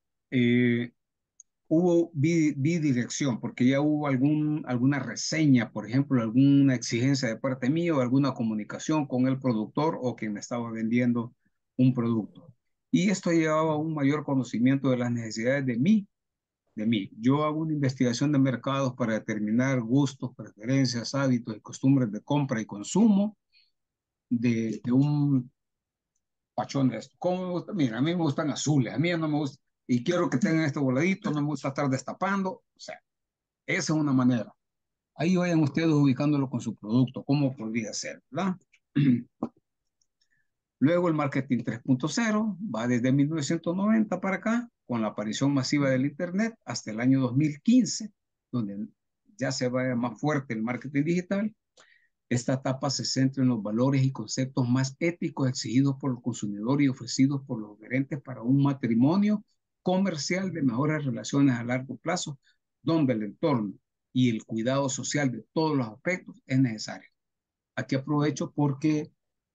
hubo bidirección, porque ya hubo alguna reseña, por ejemplo, alguna exigencia de parte mía o alguna comunicación con el productor o quien me estaba vendiendo un producto. Y esto llevaba a un mayor conocimiento de las necesidades de mí. Yo hago una investigación de mercados para determinar gustos, preferencias, hábitos y costumbres de compra y consumo de un pachón de esto. ¿Cómo me gusta? Mira, a mí me gustan azules, a mí no me gusta, y quiero que tengan este voladito, no me gusta estar destapando. O sea, esa es una manera. Ahí vayan ustedes ubicándolo con su producto, cómo podría ser, ¿verdad? Luego el marketing 3.0 va desde 1990 para acá, con la aparición masiva del Internet, hasta el año 2015, donde ya se va más fuerte el marketing digital. Esta etapa se centra en los valores y conceptos más éticos exigidos por el consumidor y ofrecidos por los gerentes para un matrimonio comercial de mejores relaciones a largo plazo, donde el entorno y el cuidado social de todos los aspectos es necesario. Aquí aprovecho porque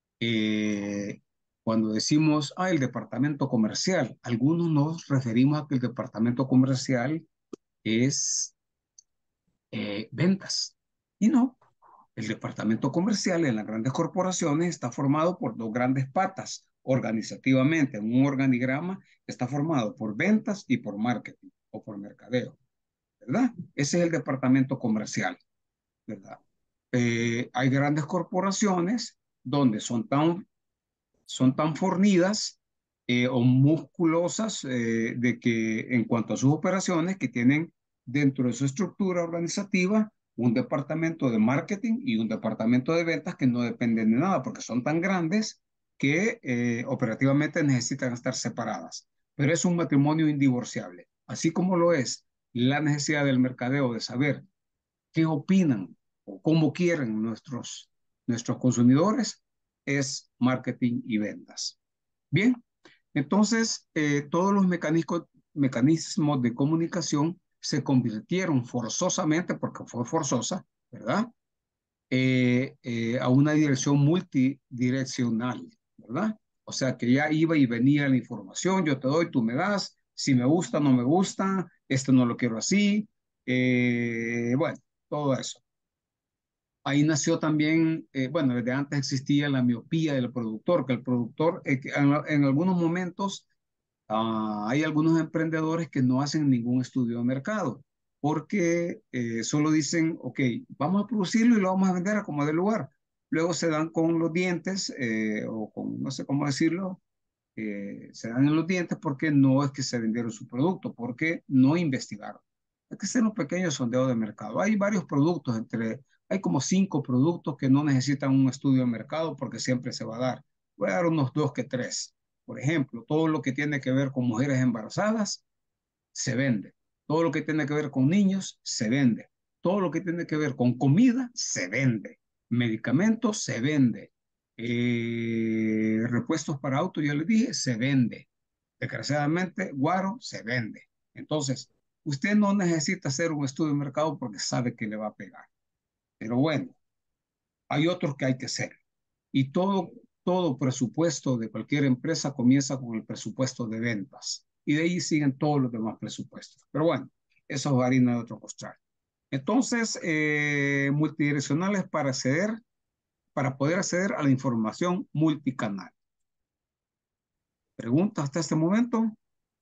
cuando decimos, el departamento comercial, algunos nos referimos a que el departamento comercial es ventas. Y no, el departamento comercial en las grandes corporaciones está formado por dos grandes patas organizativamente. En un organigrama está formado por ventas y por marketing o por mercadeo, ¿verdad? Ese es el departamento comercial, ¿verdad? Hay grandes corporaciones donde son tan fornidas o musculosas de que en cuanto a sus operaciones, que tienen dentro de su estructura organizativa un departamento de marketing y un departamento de ventas que no dependen de nada porque son tan grandes que operativamente necesitan estar separadas. Pero es un matrimonio indivorciable, así como lo es la necesidad del mercadeo de saber qué opinan o cómo quieren nuestros consumidores, es marketing y ventas. Bien, entonces todos los mecanismos de comunicación se convirtieron forzosamente, porque fue forzosa, ¿verdad? A una dirección multidireccional, ¿verdad? O sea que ya iba y venía la información, yo te doy, tú me das, si me gusta, no me gusta, esto no lo quiero así, bueno, todo eso. Ahí nació también, bueno, desde antes existía la miopía del productor, que el productor, que en algunos momentos hay algunos emprendedores que no hacen ningún estudio de mercado, porque solo dicen, ok, vamos a producirlo y lo vamos a vender a como de lugar. Luego se dan con los dientes, o con, no sé cómo decirlo, se dan en los dientes porque no es que se vendieron su producto, porque no investigaron. Hay que hacer un pequeño sondeo de mercado. Hay varios productos, hay como 5 productos que no necesitan un estudio de mercado porque siempre se va a dar. Voy a dar unos 2 que 3. Por ejemplo, todo lo que tiene que ver con mujeres embarazadas, se vende. Todo lo que tiene que ver con niños, se vende. Todo lo que tiene que ver con comida, se vende. Medicamentos, se vende. Repuestos para auto, ya les dije, se vende. Desgraciadamente, guaro, se vende. Entonces, usted no necesita hacer un estudio de mercado porque sabe que le va a pegar. Pero bueno, hay otros que hay que hacer. Y todo presupuesto de cualquier empresa comienza con el presupuesto de ventas. Y de ahí siguen todos los demás presupuestos. Pero bueno, eso es harina de otro costal. Entonces, multidireccionales para poder acceder a la información multicanal. ¿Preguntas hasta este momento?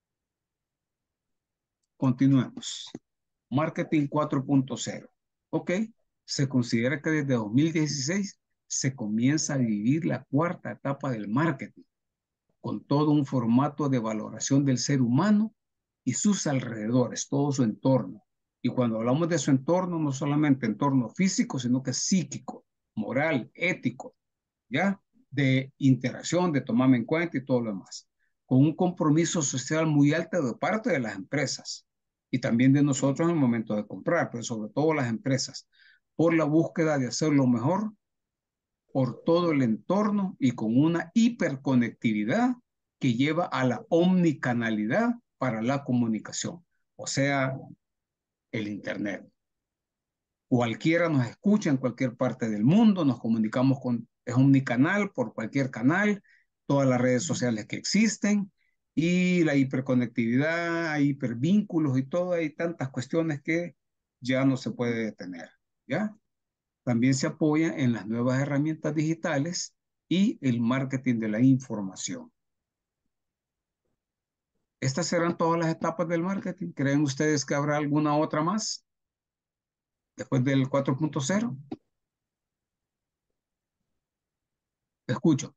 Continuemos. Marketing 4.0. Ok, se considera que desde 2016 se comienza a vivir la cuarta etapa del marketing, con todo un formato de valoración del ser humano y sus alrededores, todo su entorno. Y cuando hablamos de su entorno, no solamente entorno físico, sino que psíquico, moral, ético, ¿ya? De interacción, de tomarme en cuenta y todo lo demás. Con un compromiso social muy alto de parte de las empresas y también de nosotros en el momento de comprar, pero sobre todo las empresas, por la búsqueda de hacerlo mejor por todo el entorno y con una hiperconectividad que lleva a la omnicanalidad para la comunicación, o sea, el Internet. Cualquiera nos escucha en cualquier parte del mundo, nos comunicamos con, es omnicanal por cualquier canal, todas las redes sociales que existen y la hiperconectividad, hay hipervínculos y todo, hay tantas cuestiones que ya no se puede detener, ¿ya? También se apoya en las nuevas herramientas digitales y el marketing de la información. Estas serán todas las etapas del marketing. ¿Creen ustedes que habrá alguna otra más después del 4.0? Escucho.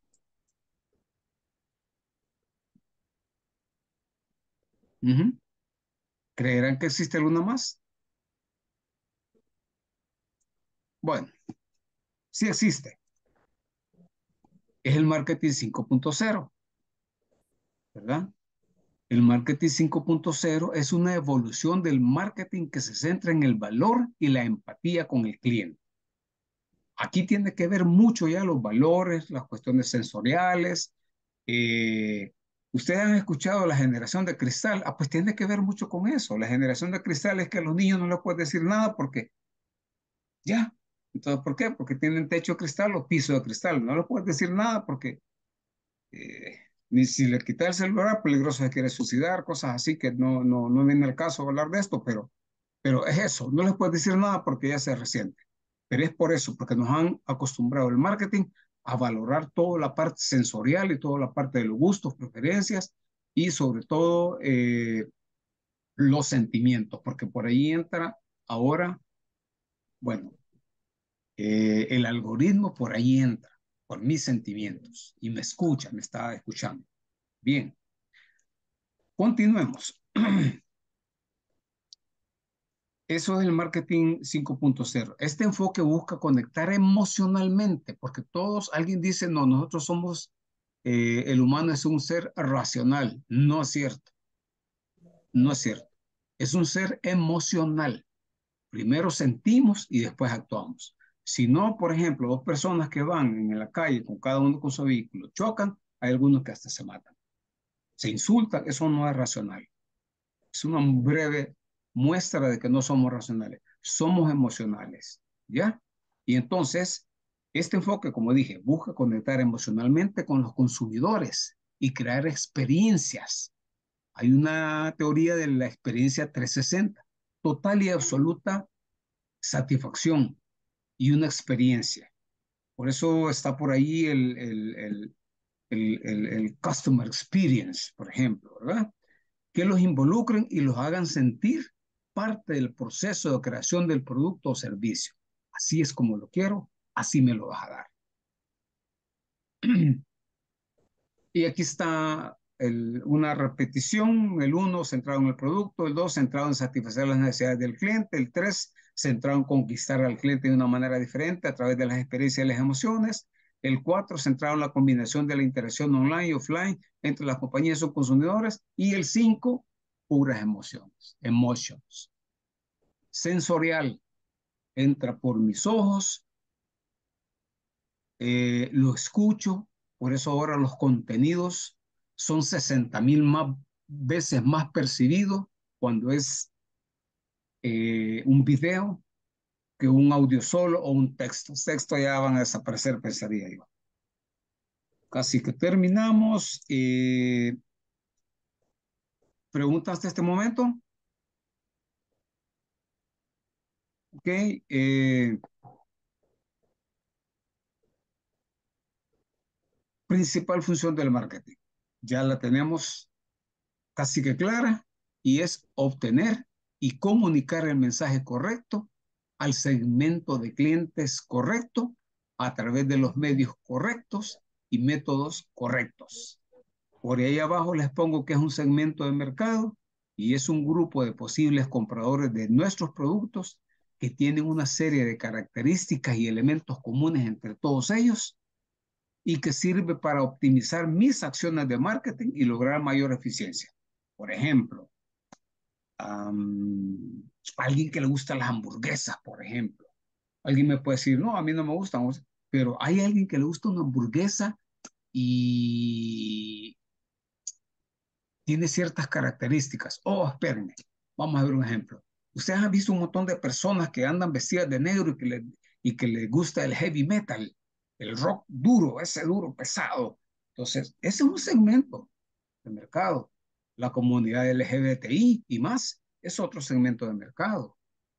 Ujú. ¿Creerán que existe alguna más? Bueno, sí existe. Es el marketing 5.0, ¿verdad? El marketing 5.0 es una evolución del marketing que se centra en el valor y la empatía con el cliente. Aquí tiene que ver mucho ya los valores, las cuestiones sensoriales. Ustedes han escuchado la generación de cristal. Ah, pues tiene que ver mucho con eso. La generación de cristal es que a los niños no les puedes decir nada porque ya. Entonces, ¿por qué? Porque tienen techo de cristal o piso de cristal. No les puedes decir nada porque ni si le quitas el celular, peligroso se quiere suicidar, cosas así que no viene al caso hablar de esto, pero es eso. No les puedes decir nada porque ya se resiente. Pero es por eso, porque nos han acostumbrado el marketing a valorar toda la parte sensorial y toda la parte de los gustos, preferencias y sobre todo los sentimientos, porque por ahí entra ahora, bueno, el algoritmo por ahí entra, por mis sentimientos y me escucha, me está escuchando. Bien, continuemos. Eso es el marketing 5.0. Este enfoque busca conectar emocionalmente, porque todos, alguien dice, no, nosotros somos, el humano es un ser racional. No es cierto, no es cierto. Es un ser emocional. Primero sentimos y después actuamos. Si no, por ejemplo, dos personas que van en la calle con cada uno con su vehículo, chocan, hay algunos que hasta se matan. Se insultan, eso no es racional. Es una breve muestra de que no somos racionales, somos emocionales, ¿ya? Y entonces, este enfoque, como dije, busca conectar emocionalmente con los consumidores y crear experiencias. Hay una teoría de la experiencia 360, total y absoluta satisfacción y una experiencia. Por eso está por ahí el customer experience, por ejemplo, ¿verdad? Que los involucren y los hagan sentir parte del proceso de creación del producto o servicio. Así es como lo quiero, así me lo vas a dar. Y aquí está una repetición, el 1 centrado en el producto, el 2 centrado en satisfacer las necesidades del cliente, el 3 centrado en conquistar al cliente de una manera diferente a través de las experiencias y las emociones, el 4 centrado en la combinación de la interacción online y offline entre las compañías y sus consumidores, y el 5 puras emociones, emotions. Sensorial, entra por mis ojos, lo escucho, por eso ahora los contenidos son 60,000 más veces más percibidos cuando es un video que un audio solo o un texto. Texto ya van a desaparecer, pensaría yo. Casi que terminamos. ¿Preguntas hasta este momento? Ok, principal función del marketing. Ya la tenemos casi que clara y es obtener y comunicar el mensaje correcto al segmento de clientes correcto a través de los medios correctos y métodos correctos. Por ahí abajo les pongo que es un segmento de mercado y es un grupo de posibles compradores de nuestros productos que tienen una serie de características y elementos comunes entre todos ellos y que sirve para optimizar mis acciones de marketing y lograr mayor eficiencia. Por ejemplo, alguien que le gusta las hamburguesas, por ejemplo. Alguien me puede decir, no, a mí no me gustan, pero hay alguien que le gusta una hamburguesa y tiene ciertas características. Oh, espérenme, vamos a ver un ejemplo. Ustedes han visto un montón de personas que andan vestidas de negro y que les gusta el heavy metal, el rock duro, ese duro, pesado. Entonces, ese es un segmento de mercado. La comunidad LGBTI y más es otro segmento de mercado.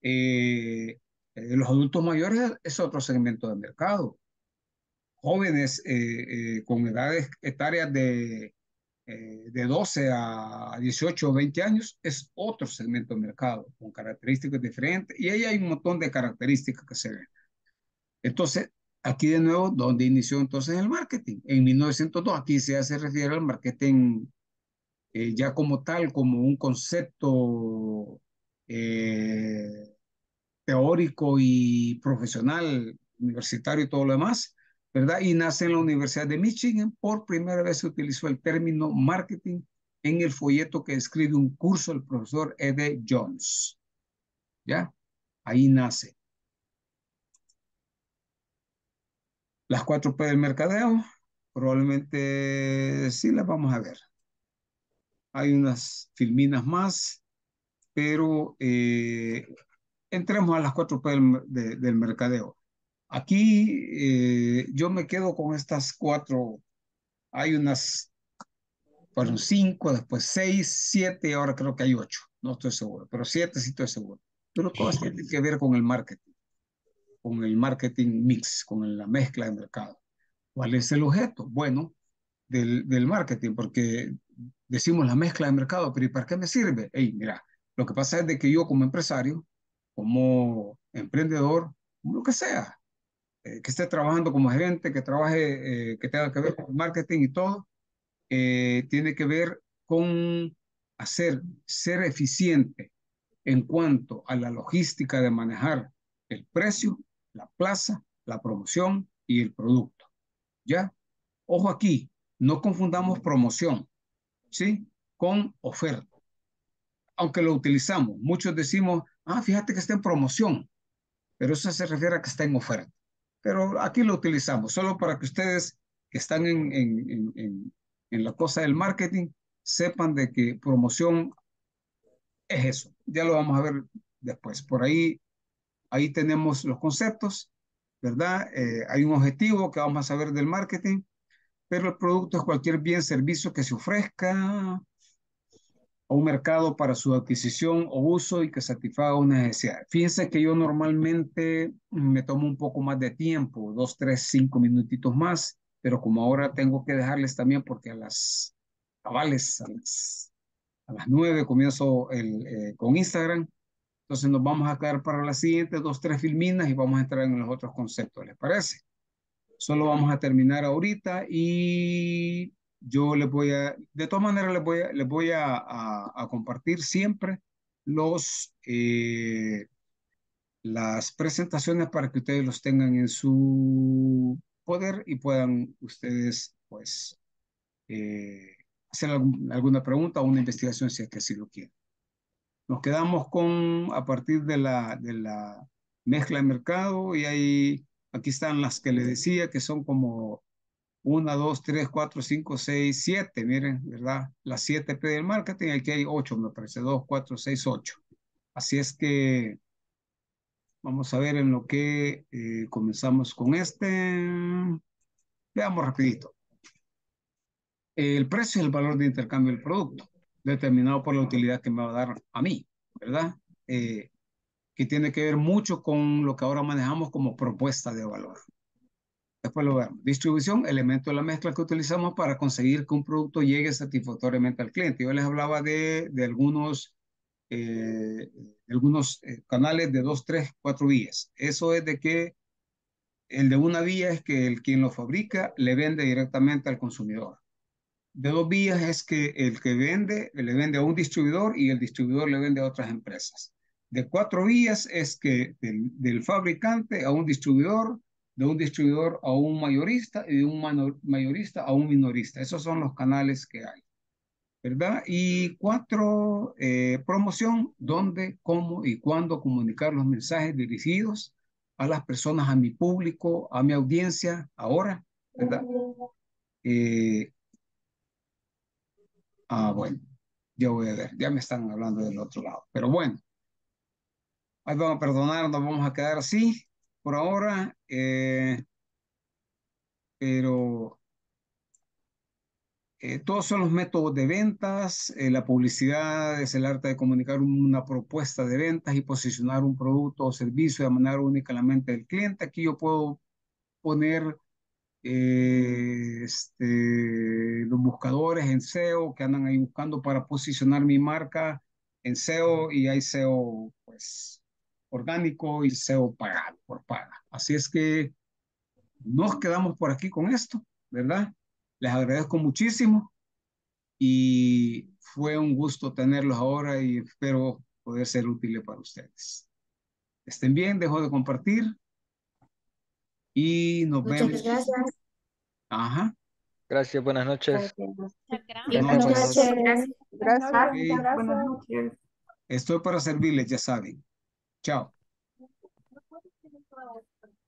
Los adultos mayores es otro segmento de mercado. Jóvenes con edades etarias de 12 a 18 o 20 años es otro segmento de mercado con características diferentes y ahí hay un montón de características que se ven. Entonces, aquí de nuevo, ¿dónde inició entonces el marketing? En 1902, aquí se hace refiere al marketing ya como tal, como un concepto eh, teórico y profesional, universitario y todo lo demás, ¿verdad? Y nace en la Universidad de Michigan. Por primera vez se utilizó el término marketing en el folleto que escribe un curso el profesor Ed Jones. ¿Ya? Ahí nace. Las 4P del mercadeo, probablemente sí las vamos a ver. Hay unas filminas más, pero entremos a las 4P del mercadeo. Aquí yo me quedo con estas 4. Hay unas, fueron 5, después 6, 7 y ahora creo que hay 8. No estoy seguro, pero 7 sí estoy seguro. Pero todas tienen que ver con el marketing mix, con la mezcla de mercado. ¿Cuál es el objeto? Bueno, del marketing, porque decimos la mezcla de mercado, pero ¿y para qué me sirve? Hey, mira, lo que pasa es de que yo como empresario, como emprendedor, como lo que sea, que esté trabajando como gerente, que trabaje, que tenga que ver con marketing y todo, tiene que ver con ser eficiente en cuanto a la logística de manejar el precio, la plaza, la promoción y el producto. ¿Ya? Ojo aquí, no confundamos promoción, ¿sí? Con oferta. Aunque lo utilizamos, muchos decimos, fíjate que está en promoción, pero eso se refiere a que está en oferta. Pero aquí lo utilizamos, solo para que ustedes que están en la cosa del marketing sepan de que promoción es eso. Ya lo vamos a ver después. Por ahí tenemos los conceptos, ¿verdad? Hay un objetivo que vamos a saber del marketing, pero el producto es cualquier bien, servicio que se ofrezca a un mercado para su adquisición o uso y que satisfaga una necesidad. Fíjense que yo normalmente me tomo un poco más de tiempo, 2, 3, 5 minutitos más, pero como ahora tengo que dejarles también porque a las cabales, a las 9 comienzo con Instagram, entonces nos vamos a quedar para las siguientes 2, 3 filminas y vamos a entrar en los otros conceptos, ¿les parece? Solo vamos a terminar ahorita y yo de todas maneras les voy a compartir siempre los, las presentaciones para que ustedes los tengan en su poder y puedan ustedes, pues, hacer alguna pregunta o una investigación si es que así lo quieren. Nos quedamos a partir de la mezcla de mercado y aquí están las que le decía que son como 1, 2, 3, 4, 5, 6, 7, miren, ¿verdad? Las 7P del marketing, aquí hay 8, me parece, 2, 4, 6, 8. Así es que vamos a ver en lo que comenzamos con este. Veamos rapidito. El precio es el valor de intercambio del producto, determinado por la utilidad que me va a dar a mí, ¿verdad? que tiene que ver mucho con lo que ahora manejamos como propuesta de valor. Después lo vemos. Distribución, elemento de la mezcla que utilizamos para conseguir que un producto llegue satisfactoriamente al cliente. Yo les hablaba de algunos canales de 2, 3, 4 vías. Eso es de que el de una vía es que quien lo fabrica le vende directamente al consumidor. De 2 vías es que el que vende le vende a un distribuidor y el distribuidor le vende a otras empresas. De 4 vías es que del fabricante a un distribuidor, de un distribuidor a un mayorista y de un mayorista a un minorista. Esos son los canales que hay, ¿verdad? Y 4, promoción, dónde, cómo y cuándo comunicar los mensajes dirigidos a las personas, a mi público, a mi audiencia, ahora, ¿verdad? Bueno, ya voy a ver, ya me están hablando del otro lado, pero bueno, ahí vamos a perdonar, nos vamos a quedar así por ahora, pero todos son los métodos de ventas, la publicidad es el arte de comunicar una propuesta de ventas y posicionar un producto o servicio de manera única en la mente del cliente. Aquí yo puedo poner los buscadores en SEO que andan ahí buscando para posicionar mi marca en SEO, y hay SEO pues orgánico y SEO pagado por paga. Así es que nos quedamos por aquí con esto, ¿verdad? Les agradezco muchísimo y fue un gusto tenerlos ahora y espero poder ser útil para ustedes. Estén bien, dejo de compartir y nos Muchas vemos. gracias. Ajá. Gracias, buenas noches. Muchas Sí, gracias. buenas Buenas noches. noches. Gracias. Sí, Buenas noches. estoy para servirles, ya saben. Chao.